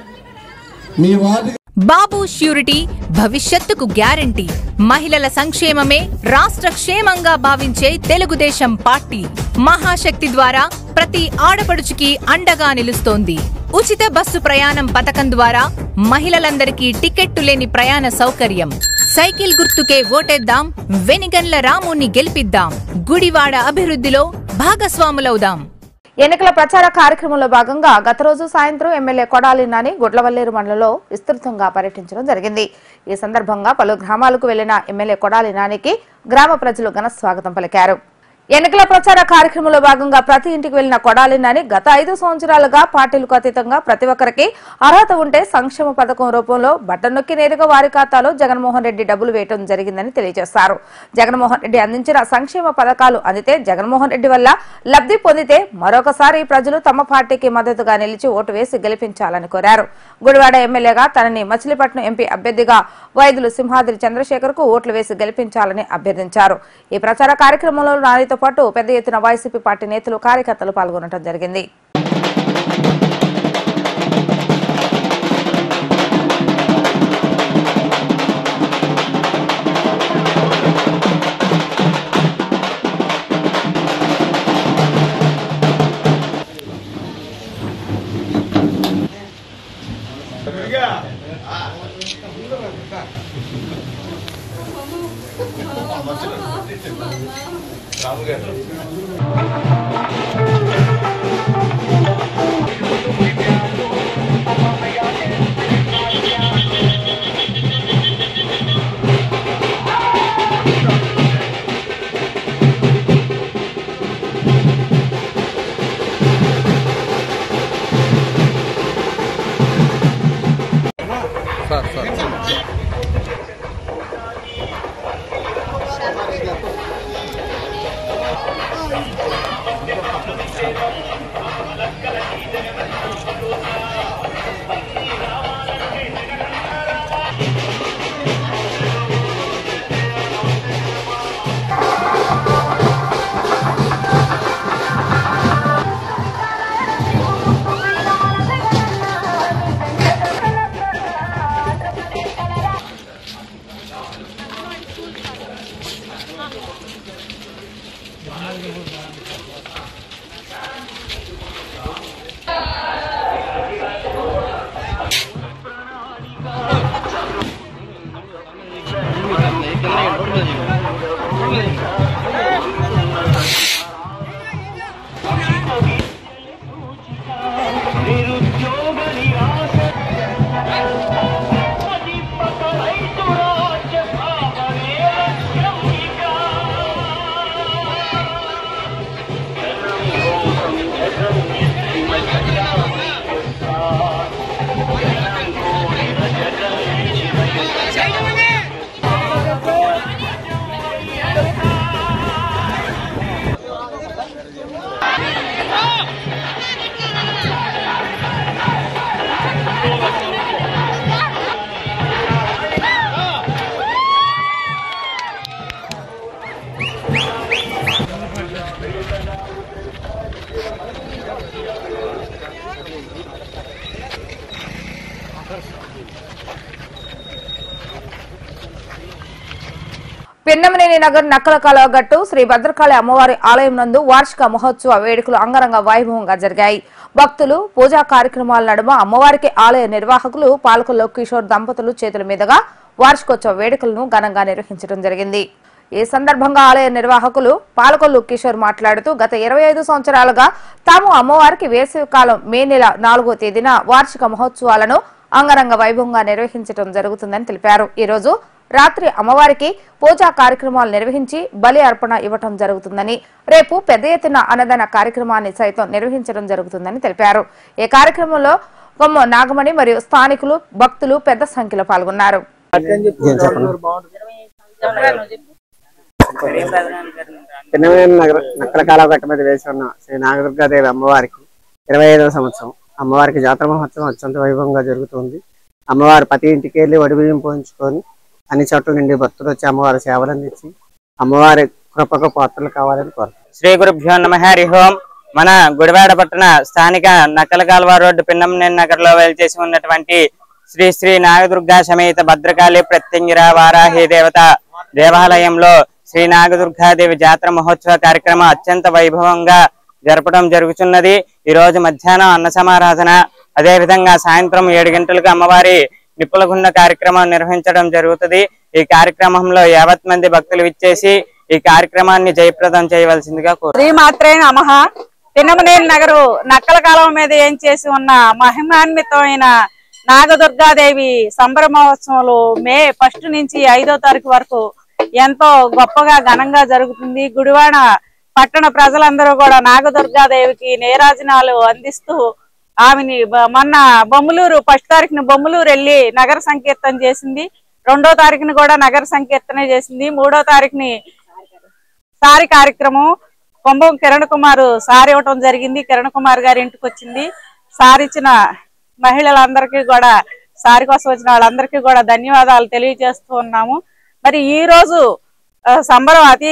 మీ వాటి బాబు ష్యూరిటీ భవిష్యత్తుకు గ్యారంటీ. మహిళల సంక్షేమమే రాష్ట్ర క్షేమంగా భావించే తెలుగుదేశం పార్టీ మహాశక్తి ద్వారా ప్రతి ఆడపడుచుకి అండగా నిలుస్తోంది. ఉచిత బస్సు ప్రయాణం పథకం ద్వారా మహిళలందరికీ టికెట్టు లేని ప్రయాణ సౌకర్యం. సైకిల్ గుర్తుకే ఓటేద్దాం, వెనిగండ్ల రాముని గెలిపిద్దాం, గుడివాడ అభివృద్ధిలో భాగస్వాములవుదాం. ఎన్నికల ప్రచార కార్యక్రమంలో భాగంగా గత రోజు సాయంత్రం ఎమ్మెల్యే కొడాలి నాని గుడ్లవల్లేరు మండలంలో విస్తృతంగా పర్యటించడం జరిగింది. ఈ సందర్భంగా పలు గ్రామాలకు వెళ్లిన ఎమ్మెల్యే కొడాలి నానికి గ్రామ ప్రజలు ఘన స్వాగతం పలికారు. ఎన్నికల ప్రచార కార్యక్రమంలో భాగంగా ప్రతి ఇంటికి వెళ్లిన కొడాలి నాని గత ఐదు సంవత్సరాలుగా పార్టీలకు అతీతంగా ప్రతి ఒక్కరికి అర్హత ఉంటే సంక్షేమ పథకం రూపంలో బటన్ నొక్కి నేరుగా వారి ఖాతాలో జగన్మోహన్ రెడ్డి డబ్బులు వేయడం జరిగిందని తెలియజేశారు. జగన్మోహన్ రెడ్డి అందించిన సంక్షేమ పథకాలు అందితే జగన్మోహన్ రెడ్డి వల్ల లబ్ధి పొందితే మరొకసారి ప్రజలు తమ పార్టీకి మద్దతుగా నిలిచి ఓటు వేసి గెలిపించాలని కోరారు. గుడివాడ ఎమ్మెల్యేగా తనని మచిలీపట్నం ఎంపీ అభ్యర్థిగా వైద్యులు సింహాద్రి చంద్రశేఖర్ కు ఓట్లు వేసి గెలిపించాలని అభ్యర్థించారు. ఈ ప్రచార కార్యక్రమంలో నానితో పాటు పెద్ద ఎత్తున వైసీపీ పార్టీ నేతలు కార్యకర్తలు పాల్గొనడం జరిగింది. రాము గారు పిన్నమనేని నగర్ నక్కలకాల గట్టు శ్రీ భద్రకాళి అమ్మవారి ఆలయం నందు వార్షిక మహోత్సవ వేడుకలు అంగరంగ వైభవంగా జరిగాయి. భక్తులు పూజా కార్యక్రమాల నడుమ అమ్మవారికి ఆలయ నిర్వాహకులు పాలకొల్లు కిషోర్ దంపతులు చేతుల మీదుగా వార్షికోత్సవ వేడుకలను ఘనంగా నిర్వహించడం జరిగింది. ఈ సందర్భంగా ఆలయ నిర్వాహకులు పాలకొల్లు కిషోర్ మాట్లాడుతూ గత ఇరవై ఐదు సంవత్సరాలుగా తాము అమ్మవారికి వేసవికాలం మే నెల నాలుగో తేదీన వార్షిక మహోత్సవాలను అంగరంగ వైభవంగా నిర్వహించడం జరుగుతుందని తెలిపారు. ఈ రోజు రాత్రి అమ్మవారికి పూజా కార్యక్రమాలు నిర్వహించి బలి అర్పణ ఇవ్వటం జరుగుతుందని, రేపు పెద్ద ఎత్తున అన్నదాన కార్యక్రమాన్ని సైతం నిర్వహించడం జరుగుతుందని తెలిపారు. ఈ కార్యక్రమంలో కొమ్మ నాగమణి మరియు స్థానికులు భక్తులు పెద్ద సంఖ్యలో పాల్గొన్నారు. నక్కలకాల గట్ట మీద వేసి ఉన్న శ్రీ నాగదుర్గాదేవి అమ్మవారికి ఇరవై ఐదవ సంవత్సరం అమ్మవారికి జాతర మహోత్సవం అత్యంత వైభవంగా జరుగుతుంది. అమ్మవారు ప్రతి ఇంటికి వెళ్ళి వడిబియ్యం పోయించుకొని అన్ని చోట్ల నుండి భక్తులు వచ్చి అమ్మవారి సేవలు అందించి అమ్మవారి కృపకు పాత్రలు కావాలని కోరుతారు. శ్రీ గురుభ్యో నమః. హరి ఓం. మన గుడివాడ పట్టణ స్థానిక నక్కలకాల్వ రోడ్డు పిన్నమనేని నగర్ లో వేల్చేసి ఉన్నటువంటి శ్రీ శ్రీ నాగదుర్గా సమేత భద్రకాళి ప్రత్యంగిర వారాహి దేవత దేవాలయంలో శ్రీ నాగదుర్గాదేవి జాతర మహోత్సవ కార్యక్రమం అత్యంత వైభవంగా జరపడం జరుగుతున్నది. ఈ రోజు మధ్యాహ్నం అన్న సమారాధన, అదే విధంగా సాయంత్రం ఏడు గంటలకు అమ్మవారి నిప్పులగుండ కార్యక్రమం నిర్వహించడం జరుగుతుంది. ఈ కార్యక్రమంలో యావత్ మంది భక్తులు విచ్చేసి ఈ కార్యక్రమాన్ని జయప్రదం చేయవలసిందిగా కోరు. శ్రీమాత్రే నమః. పిన్నమనేని నగరు నక్కల కాలం మీద ఏం చేసి ఉన్న మహిమాన్వితమైన నాగదుర్గాదేవి సంబర మహోత్సవాలు మే ఫస్ట్ నుంచి ఐదో తారీఖు వరకు ఎంతో గొప్పగా ఘనంగా జరుగుతుంది. గుడివాడ పట్టణ ప్రజలందరూ కూడా నాగదుర్గాదేవికి నీరాజనాలు అందిస్తూ ఆమెని మొన్న బొమ్మలూరు ఫస్ట్ తారీఖున బొమ్మలూరు వెళ్ళి నగర సంకీర్తన చేసింది. రెండో తారీఖున కూడా నగర సంకీర్తన చేసింది. మూడో తారీఖుని సారి కార్యక్రమం కుంభం కిరణ్ కుమార్ సారి ఇవ్వటం జరిగింది. కిరణ్ కుమార్ గారి ఇంటికి వచ్చింది. సారి ఇచ్చిన మహిళలందరికీ కూడా, సారి కోసం వచ్చిన వాళ్ళందరికీ కూడా ధన్యవాదాలు తెలియజేస్తూ ఉన్నాము. మరి ఈ రోజు సంబరం అతి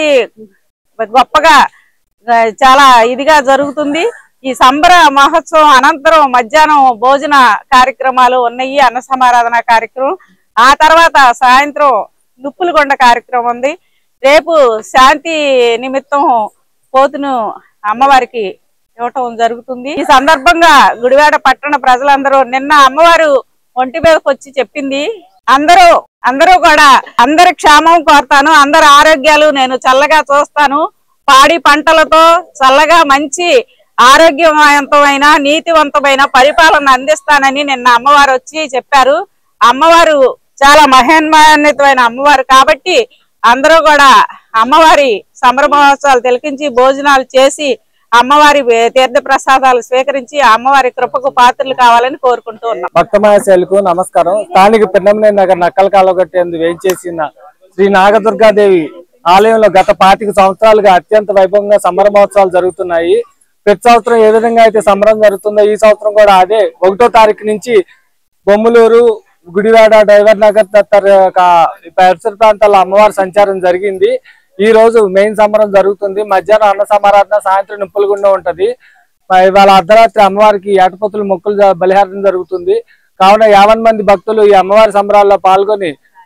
గొప్పగా చాలా ఇదిగా జరుగుతుంది. ఈ సంబర మహోత్సవం అనంతరం మధ్యాహ్నం భోజన కార్యక్రమాలు ఉన్నాయి, అన్న సమారాధన కార్యక్రమం. ఆ తర్వాత సాయంత్రం నుప్పులగొండ కార్యక్రమం ఉంది. రేపు శాంతి నిమిత్తం పోతును అమ్మవారికి ఇవ్వటం జరుగుతుంది. ఈ సందర్భంగా గుడివాడ పట్టణ ప్రజలందరూ నిన్న అమ్మవారు ఒంటి మీదకి వచ్చి చెప్పింది, అందరూ అందరూ కూడా అందరి క్షేమం కోరుతాను, అందరి ఆరోగ్యాలు నేను చల్లగా చూస్తాను, పాడి పంటలతో చల్లగా మంచి ఆరోగ్యవంతమైన నీతివంతమైన పరిపాలన అందిస్తానని నిన్న అమ్మవారు వచ్చి చెప్పారు. అమ్మవారు చాలా మహోన్నతమైన అమ్మవారు కాబట్టి అందరూ కూడా అమ్మవారి సంబర మహోత్సవాలు తిలకించి భోజనాలు చేసి అమ్మవారి తీర్థ ప్రసాదాలు స్వీకరించి అమ్మవారి కృపకు పాత్రలు కావాలని కోరుకుంటూ ఉన్నాం. భక్తమహాశయులకు నమస్కారం. స్థానిక పిన్నమనేని నగర్ నక్కల కాలగట్టేందుకు వేయించేసిన శ్రీ నాగదుర్గాదేవి ఆలయంలో గత పాతిక సంవత్సరాలుగా అత్యంత వైభవంగా సంబర మహోత్సవాలు జరుగుతున్నాయి. ప్రతి సంవత్సరం ఏ విధంగా అయితే సంబరం జరుగుతుందో ఈ సంవత్సరం కూడా అదే ఒకటో తారీఖు నుంచి బొమ్మలూరు, గుడివాడ, డ్రైవర్ నగర్ తదితర పరిసర ప్రాంతాల్లో అమ్మవారి సంచారం జరిగింది. ఈ రోజు మెయిన్ సంబరం జరుగుతుంది. మధ్యాహ్నం అన్న సమారాధన, సాయంత్రం నిప్పులగుండ ఉంటది. ఇవాళ అర్ధరాత్రి అమ్మవారికి ఏటపత్తులు మొక్కులు బలిహారం జరుగుతుంది. కావున యావన్ మంది భక్తులు ఈ అమ్మవారి సంబరాల్లో పాల్గొని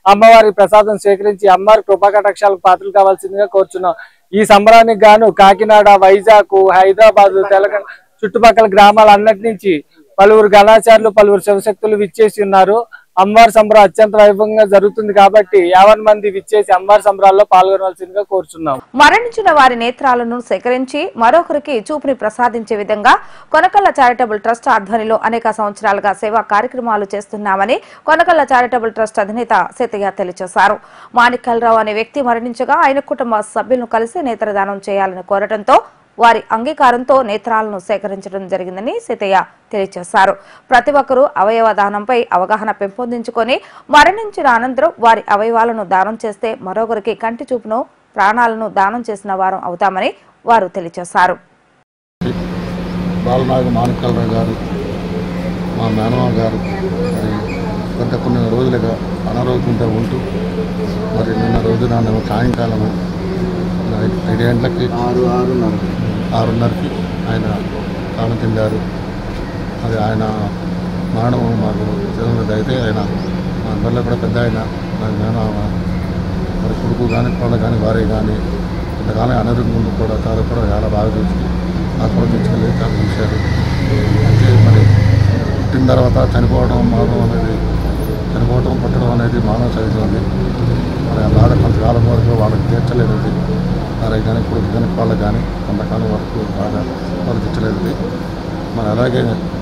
అమ్మవారి ప్రసాదం స్వీకరించి అమ్మవారి కృపాకటాక్షాలకు పాత్రలు కావాల్సిందిగా కోరుచున్నాం. ఈ సంబరానికి గాను కాకినాడ, వైజాగ్, హైదరాబాద్, తెలంగాణ చుట్టుపక్కల గ్రామాలన్నిటి నుంచి పలువురు గణాచారులు, పలువురు శివశక్తులు విచ్చేసి ఉన్నారు. అమ్మవారి సంబరం అత్యంత వైభవంగా జరుగుతుంది కాబట్టి యావన్ మంది విచ్చేసి అమ్మవారి సంబరాల్లో పాల్గొనవలసిందిగా కోరుచున్నాం. మరణించిన వారి నేత్రాలను సేకరించి మరొకరికి చూపుని ప్రసాదించే విధంగా కొనకళ్ళ చారిటబుల్ ట్రస్ట్ ఆధ్వర్యంలో అనేక సంవత్సరాలుగా సేవా కార్యక్రమాలు చేస్తున్నామని కొనకళ్ళ చారిటబుల్ ట్రస్ట్ అధినేత సీతయ్య తెలియజేశారు. మాణిక్యాలరావు అనే వ్యక్తి మరణించగా ఆయన కుటుంబ సభ్యులను కలిసి నేత్రదానం చేయాలని కోరడంతో వారి అంగీకారంతో నేత్రాలను సేకరించడం జరిగిందని సీతయ్య తెలియజేశారు. ప్రతి ఒక్కరూ అవయవ దానంపై అవగాహన పెంపొందించుకొని మరణించిన అనంతరం వారి అవయవాలను దానం చేస్తే మరొకరికి కంటి చూపును, ప్రాణాలను దానం చేసిన వారం అవుతామని వారు తెలియజేశారు. బాలనాగ మాణిక్యాలరావు గారు, మా మేనమామ గారు మరి గత కొన్ని రోజులుగా అనారోగ్యంతో ఉంటూ మరి నిన్న రోజున సాయంకాలం ఐదు గంటలకి ఆరు ఆరున్నర ఆరున్నరకి ఆయన కాలం చెందారు. అది ఆయన మరణం మాకు తెలియదు. అయితే ఆయన మా అందరిలో కూడా పెద్ద ఆయన నేను మరి కొడుకు కానీ కోళ్ళ కానీ భార్య కానీ ఇంతకాలం అనారోగ్యం కూడా చాలా కూడా చాలా బాగా చూసి హాస్పిటల్ తీసుకెళ్ళి చాలా చూశారు. అయితే మరి పుట్టిన తర్వాత చనిపోవడం మానవం అనేది చనిపోవడం పుట్టడం అనేది మానవ సహజం. మరి ఆ బాధ కొంతకాలం వరకు వాళ్ళకి తీర్చలేనిది. భార్య కానీ కొడుకు కానీ కోళ్ళ కానీ కొంతకాలం వరకు బాగా వాళ్ళు తీర్చలేదు. మరి అలాగే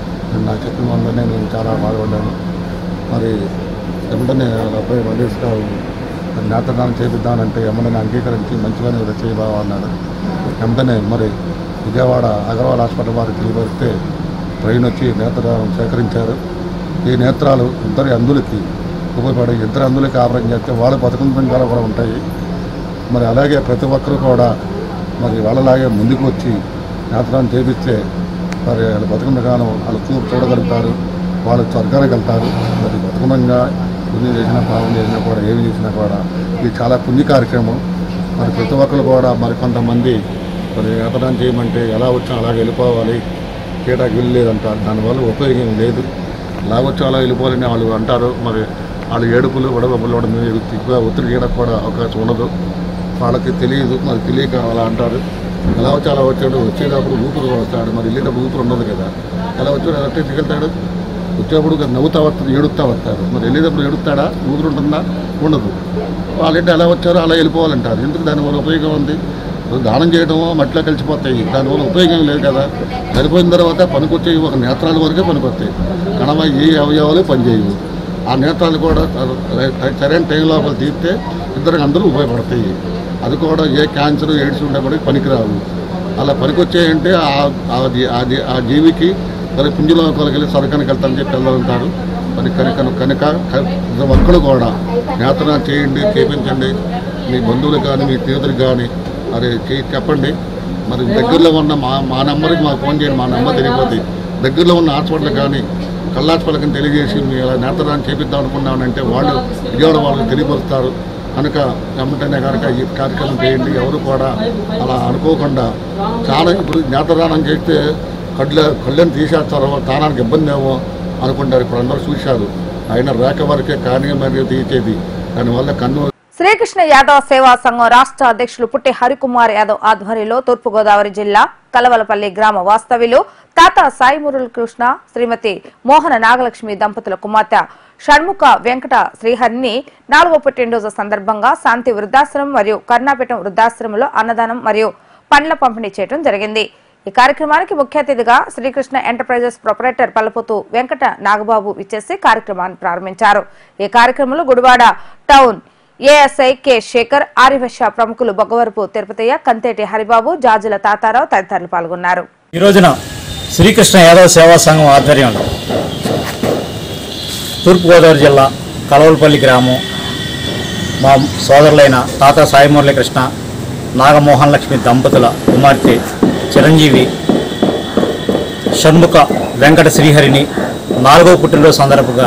నా చెప్పిన వల్లనే నేను చాలా బాధపడ్డాను. మరి వెంటనే అబ్బాయి మల్లేశ్వర నేత్రదానం చేపిద్దామంటే వెంటనే అంగీకరించి మంచిగానే చేయబావ అన్నాడు. వెంటనే మరి విజయవాడ అగర్వాల్ హాస్పిటల్ వారికి తెలియపరిస్తే ట్రైన్ వచ్చి నేత్రదానం సేకరించారు. ఈ నేత్రాలు ఇద్దరు అందులకి ఉపయోగపడే ఇద్దరు అందులకి ఆపరేషన్ చేస్తే వాళ్ళు బతుకుందంగా కూడా ఉంటాయి. మరి అలాగే ప్రతి ఒక్కరు కూడా మరి వాళ్ళలాగే ముందుకు వచ్చి నేత్రాన్ని చేపిస్తే మరి వాళ్ళు బతుకుండగాను వాళ్ళు చూపు చూడగలుగుతారు, వాళ్ళు స్వర్గానికి వెళ్తారు. మరి బతుకుండంగా పుణ్యం చేసినా పాపం చేసినా కూడా ఏమి చేసినా కూడా ఇది చాలా పుణ్య కార్యక్రమం. మరి ప్రతి ఒక్కరు కూడా మరి కొంతమంది మరి నేత్రాన్ని చేయమంటే ఎలా వచ్చా అలాగే వెళ్ళిపోవాలి, కేటాకి వెళ్ళలేదంటారు. దానివల్ల ఉపయోగం లేదు. ఎలా వచ్చా అలా వెళ్ళిపోవాలని వాళ్ళు అంటారు. మరి వాళ్ళు ఏడుపులు వడబొబ్బలు కూడా ఎక్కువ ఒత్తిడి చేయడానికి కూడా అవకాశం ఉండదు. వాళ్ళకి తెలియదు, మరి తెలియక అలా అంటారు. ఎలా వచ్చి అలా వచ్చాడు, వచ్చేటప్పుడు ఊపిరి వస్తాడు, మరి వెళ్ళేటప్పుడు ఊపిరి ఉండదు కదా. ఎలా వచ్చాడు అలా దిగుతాడు, వచ్చేటప్పుడు నవ్వుతా వస్తుంది, ఏడుస్తా వస్తాడు. మరి వెళ్ళేటప్పుడు ఏడుస్తాడా, ఊపిరి ఉంటుందా, ఉండదు. వాళ్ళంటే ఎలా వచ్చారో అలా వెళ్ళిపోవాలంటారు. ఎందుకు దానివల్ల ఉపయోగం ఉంది? దానం చేయడమో మట్టిలో కలిసిపోతాయి, దానివల్ల ఉపయోగం లేదు కదా. చనిపోయిన తర్వాత పనికొచ్చేవి ఒక నేత్రాల వరకే పనికొస్తాయి. కణమ ఏ అవయవాలు పనిచేయవు. ఆ నేత్రాలు కూడా సరైన టైం లోపల తీస్తే ఇద్దరికి అందరూ ఉపయోగపడతాయి. అది కూడా ఏ క్యాన్సర్, ఎయిడ్స్ ఉండే కూడా పనికిరావు. అలా పనికొచ్చాయంటే అది ఆ జీవికి మరి పుంజులోకి వెళ్ళి సరకానికి వెళ్తారని చెప్పి వెళ్తారు. మరి కనుక కనుక ఒక్కడు కూడా నేత్రాన్ని చేయండి, చేపించండి. మీ బంధువులకు కానీ మీ స్నేహితులకు కానీ మరి చెప్పండి. మరి దగ్గరలో ఉన్న మా మా నెంబర్కి మాకు ఫోన్ చేయండి. మా నెంబర్ తెలియపోతుంది. దగ్గరలో ఉన్న హాస్పిటల్ కానీ కళ్ళ హాస్పిటల్ కానీ తెలియజేసి మీరు ఇలా నేత్రదానం చేపిద్దాం అనుకున్నామంటే వాళ్ళు విజయవాడ వాళ్ళకి తెలియపరుస్తారు. కనుక వెంటనే కనుక ఈ కార్యక్రమం చేయండి. ఎవరు కూడా అలా అనుకోకుండా చాలా ఇప్పుడు నేత్రదానం చేస్తే కళ్ళ కళ్ళని తీసేస్తారు, తానానికి ఇబ్బంది ఏమో అనుకుంటారు. ఇప్పుడు అందరూ చూశారు. ఆయన రేఖ వరకే కానీ మరి తీసేది దానివల్ల కన్ను. శ్రీకృష్ణ యాదవ్ సేవా సంఘం రాష్ట్ర అధ్యక్షులు పుట్టి హరికుమార్ యాదవ్ ఆధ్వర్యంలో తూర్పుగోదావరి జిల్లా కలవలపల్లి గ్రామ వాస్తవ్యులు తాత సాయి మురళీకృష్ణ, శ్రీమతి మోహన నాగలక్ష్మి దంపతుల కుమార్తె షణ్ముఖ వెంకట శ్రీహరిని నాలుగో పుట్టినరోజు సందర్భంగా శాంతి వృద్ధాశ్రమం మరియు కర్ణాపీఠం వృద్ధాశ్రమంలో అన్నదానం మరియు పండ్ల పంపిణీ చేయడం జరిగింది. ఈ కార్యక్రమానికి ముఖ్య అతిథిగా శ్రీకృష్ణ ఎంటర్ప్రైజెస్ ప్రొపరేటర్ పల్లపోతు వెంకట నాగబాబు విచ్చేసి కార్యక్రమాన్ని ప్రారంభించారు. ఈ కార్యక్రమంలో Gudivada town ASI K Sekhar, Aryavysya ప్రముఖులు బొగ్గవరపు తిరుపతయ్య, కంతేటి హరిబాబు, జాజుల తాతారావు తదితరులు పాల్గొన్నారు. ఈ రోజున శ్రీకృష్ణ యాదవ్ సేవా సంఘం ఆధ్వర్యంలో తూర్పుగోదావరి జిల్లా కలవలపల్లి గ్రామం మా సోదరులైన తాత సాయి మురళీకృష్ణ, నాగమోహన్ లక్ష్మి దంపతుల కుమార్తె చిరంజీవి షణ్ముఖ వెంకట శ్రీహరిని నాలుగవ పుట్టినరోజు సందర్భంగా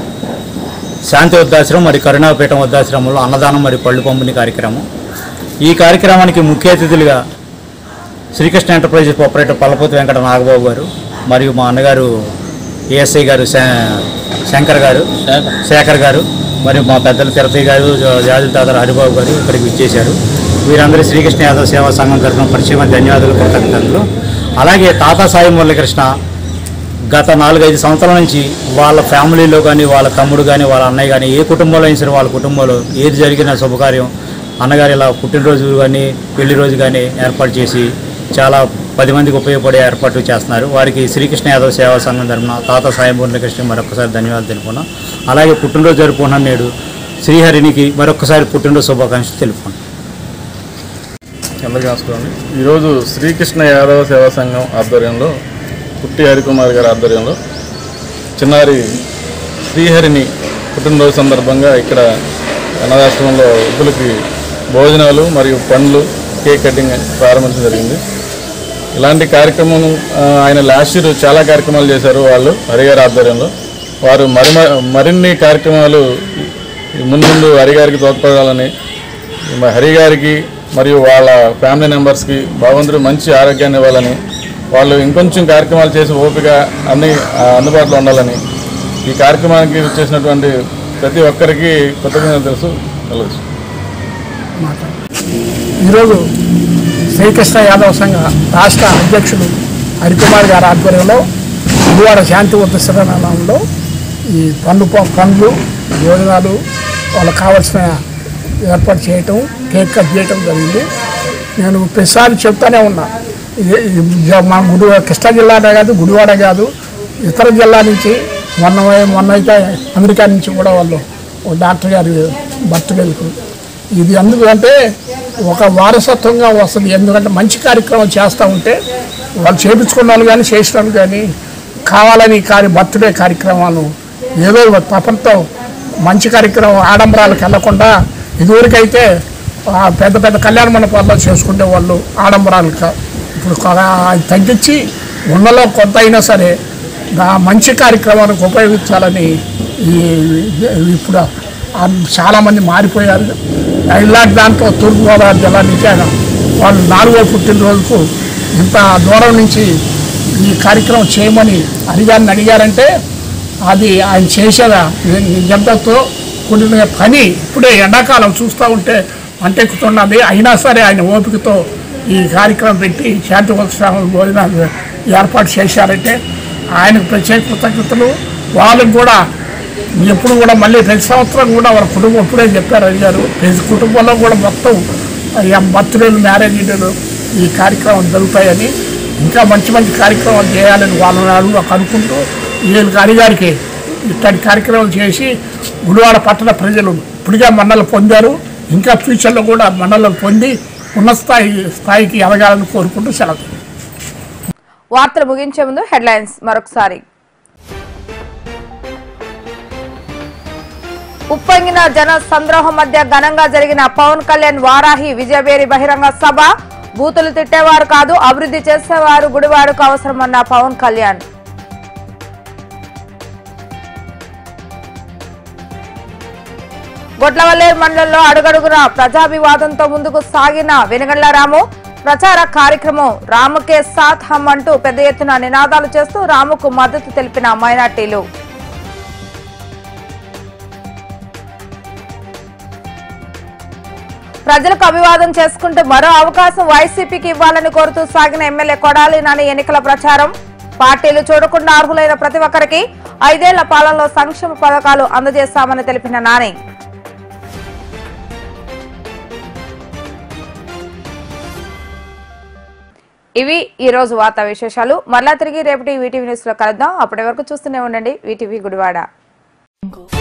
శాంతి వృద్ధాశ్రమం మరియు కరుణాపీఠం వృద్ధాశ్రమంలో అన్నదానం మరియు పళ్ళు పంపిణీ కార్యక్రమం. ఈ కార్యక్రమానికి ముఖ్య అతిథులుగా శ్రీకృష్ణ ఎంటర్ప్రైజెస్ ఆపరేటర్ పల్లపోతు వెంకట నాగబాబు గారు మరియు మా అన్నగారు ఏఎస్ఐ గారు శంకర్ గారు శేఖర్ గారు మరి మా పెద్దలు తిరుపతి గారు జాజుల తాతలు హరిబాబు గారు ఇక్కడికి ఇచ్చేశారు. వీరందరూ శ్రీకృష్ణ యాదవ్ సేవా సంఘం తరఫున పరిచయం ధన్యవాదాలు కృతజ్ఞతలు. అలాగే తాతా సాయి మురళీకృష్ణ గత నాలుగైదు సంవత్సరాల నుంచి వాళ్ళ ఫ్యామిలీలో కానీ వాళ్ళ తమ్ముడు కానీ వాళ్ళ అన్నయ్య కానీ ఏ కుటుంబంలో అయినా సరే వాళ్ళ కుటుంబంలో ఏది జరిగిన శుభకార్యం అన్నగారు ఇలా పుట్టినరోజు కానీ పెళ్లి రోజు కానీ ఏర్పాటు చేసి చాలా పది మందికి ఉపయోగపడే ఏర్పాట్లు చేస్తున్నారు. వారికి శ్రీకృష్ణ యాదవ్ సేవా సంఘం తరఫున తాతా సాయి మురళీకృష్ణ మరొకసారి ధన్యవాదాలు తెలుపుకున్నాం. అలాగే పుట్టినరోజు జరుపుకున్న నేడు శ్రీహరికి మరొకసారి పుట్టినరోజు శుభాకాంక్షలు తెలుపుకున్నాం. అందరికీ నమస్కారం. ఈరోజు శ్రీకృష్ణ యాదవ సేవా సంఘం ఆధ్వర్యంలో పుట్టి హరికుమార్ గారి ఆధ్వర్యంలో చిన్నారి శ్రీహరిని పుట్టినరోజు సందర్భంగా ఇక్కడ అనాథాశ్రమంలో వృద్ధులకి భోజనాలు మరియు పండ్లు కేక్ కటింగ్ ప్రారంభించడం జరిగింది. ఇలాంటి కార్యక్రమం ఆయన లాస్ట్ ఇయర్ చాలా కార్యక్రమాలు చేశారు వాళ్ళు హరిగారి ఆధ్వర్యంలో. వారు మరి మరిన్ని కార్యక్రమాలు ముందు ముందు హరిగారికి తోడ్పడాలని హరిగారికి మరియు వాళ్ళ ఫ్యామిలీ మెంబర్స్కి భగవంతుడు మంచి ఆరోగ్యాన్ని ఇవ్వాలని వాళ్ళు ఇంకొంచెం కార్యక్రమాలు చేసి ఓపిక అన్ని అందుబాటులో ఉండాలని ఈ కార్యక్రమానికి చేసినటువంటి ప్రతి ఒక్కరికి కృతజ్ఞతలు తెలుసు తెలుసు ఈరోజు శ్రీకృష్ణ యాదవ సంఘ రాష్ట్ర అధ్యక్షుడు హరికుమార్ గారి ఆధ్వర్యంలో గుడివాడ శాంతి ఉద్దేశంలో ఈ పండ్లు పండ్లు భోజనాలు వాళ్ళకి కావాల్సిన ఏర్పాటు చేయటం కేక్ కట్ చేయటం జరిగింది. నేను ప్రతిసారి చెప్తానే ఉన్నా మా గుడి కృష్ణా జిల్లానే కాదు గుడివాడ కాదు ఇతర జిల్లా నుంచి మొన్న మొన్న అయితే అమెరికా నుంచి కూడా వాళ్ళు డాక్టర్ గారి బర్త్డేలకు ఇది ఎందుకంటే ఒక వారసత్వంగా వస్తుంది. ఎందుకంటే మంచి కార్యక్రమం చేస్తూ ఉంటే వాళ్ళు చేయించుకున్న వాళ్ళు కానీ చేసిన వాళ్ళు కానీ కావాలని కార్య బర్త్డే కార్యక్రమాలు ఏదో తపంతో మంచి కార్యక్రమం ఆడంబరాలకు వెళ్లకుండా ఇదివరకైతే పెద్ద పెద్ద కళ్యాణ మండపాల్లో చేసుకునే వాళ్ళు ఆడంబరాలకు ఇప్పుడు తగ్గించి ఉన్నలో కొంత అయినా సరే మంచి కార్యక్రమానికి ఉపయోగించాలని ఈ ఇప్పుడు చాలామంది మారిపోయారు. ఇలాంటి దాంట్లో తూర్పుగోదావరి జిల్లా నుంచి వాళ్ళు నాలుగో పుట్టినరోజుకు ఇంత దూరం నుంచి ఈ కార్యక్రమం చేయమని అడిగారని అడిగారంటే అది ఆయన చేసేదా నిజంతో కూడిన పని. ఇప్పుడే ఎండాకాలం చూస్తూ ఉంటే అంటెక్కుతున్నది. అయినా సరే ఆయన ఓపికతో ఈ కార్యక్రమం పెట్టి శాంతి ఉత్సవం భోజనాలు ఏర్పాటు చేశారంటే ఆయనకు ప్రత్యేక కృతజ్ఞతలు. వాళ్ళకు కూడా ఎప్పుడు కూడా మళ్ళీ ప్రతి సంవత్సరం కూడా వాళ్ళ కుటుంబం ఇప్పుడే చెప్పారు అడిగారు ప్రతి కుటుంబంలో కూడా మొత్తం బర్త్డేలు మ్యారేజీలు ఈ కార్యక్రమం జరుగుతాయని ఇంకా మంచి మంచి కార్యక్రమాలు చేయాలని వాళ్ళ అనుకుంటూ వీళ్ళ గారికి ఇట్లాంటి కార్యక్రమాలు చేసి గుడివాడ పట్టణ ప్రజలు ఇప్పటికే మన్నలు పొందారు. ఇంకా ఫ్యూచర్లో కూడా మన్నలు పొంది ఉన్నత స్థాయి స్థాయికి ఎదగాలని కోరుకుంటూ సెలవు. వార్తలు ముగించే ముందు హెడ్లైన్స్ మరొకసారి. ఉప్పొంగిన జన సంద్రోహం మధ్య ఘనంగా జరిగిన పవన్ కళ్యాణ్ వారాహి విజయవేరి బహిరంగ సభ. బూతులు తిట్టేవారు కాదు అభివృద్ధి చేసేవారు గుడివాడకు అవసరమన్న పవన్ కళ్యాణ్. గొడ్లవల్లేరు మండలంలో అడుగడుగున ప్రజాభివాదంతో ముందుకు సాగిన వెనుగండ్ల రాము. ప్రచార కార్యక్రమం రాముకే సాత్ హమ్ అంటూ పెద్ద ఎత్తున నినాదాలు చేస్తూ రాముకు మద్దతు తెలిపిన మైనార్టీలు. ప్రజలకు అభివాదం చేసుకుంటూ మరో అవకాశం వైసీపీకి ఇవ్వాలని కోరుతూ సాగిన ఎమ్మెల్యే కొడాలి నాని ఎన్నికల ప్రచారం. పార్టీలు చూడకుండా అర్హులైన ప్రతి ఒక్కరికి ఐదేళ్ల పాలనలో సంక్షేమ పథకాలు అందజేస్తామని తెలిపిన నాని. ఇవి ఈ రోజు వార్తా విశేషాలు. మరలా తిరిగి రేపటి వీటీవీ న్యూస్ లో కలుద్దాం. అప్పటి వరకు చూస్తూనే ఉండండి వీటీవీ గుడివాడ.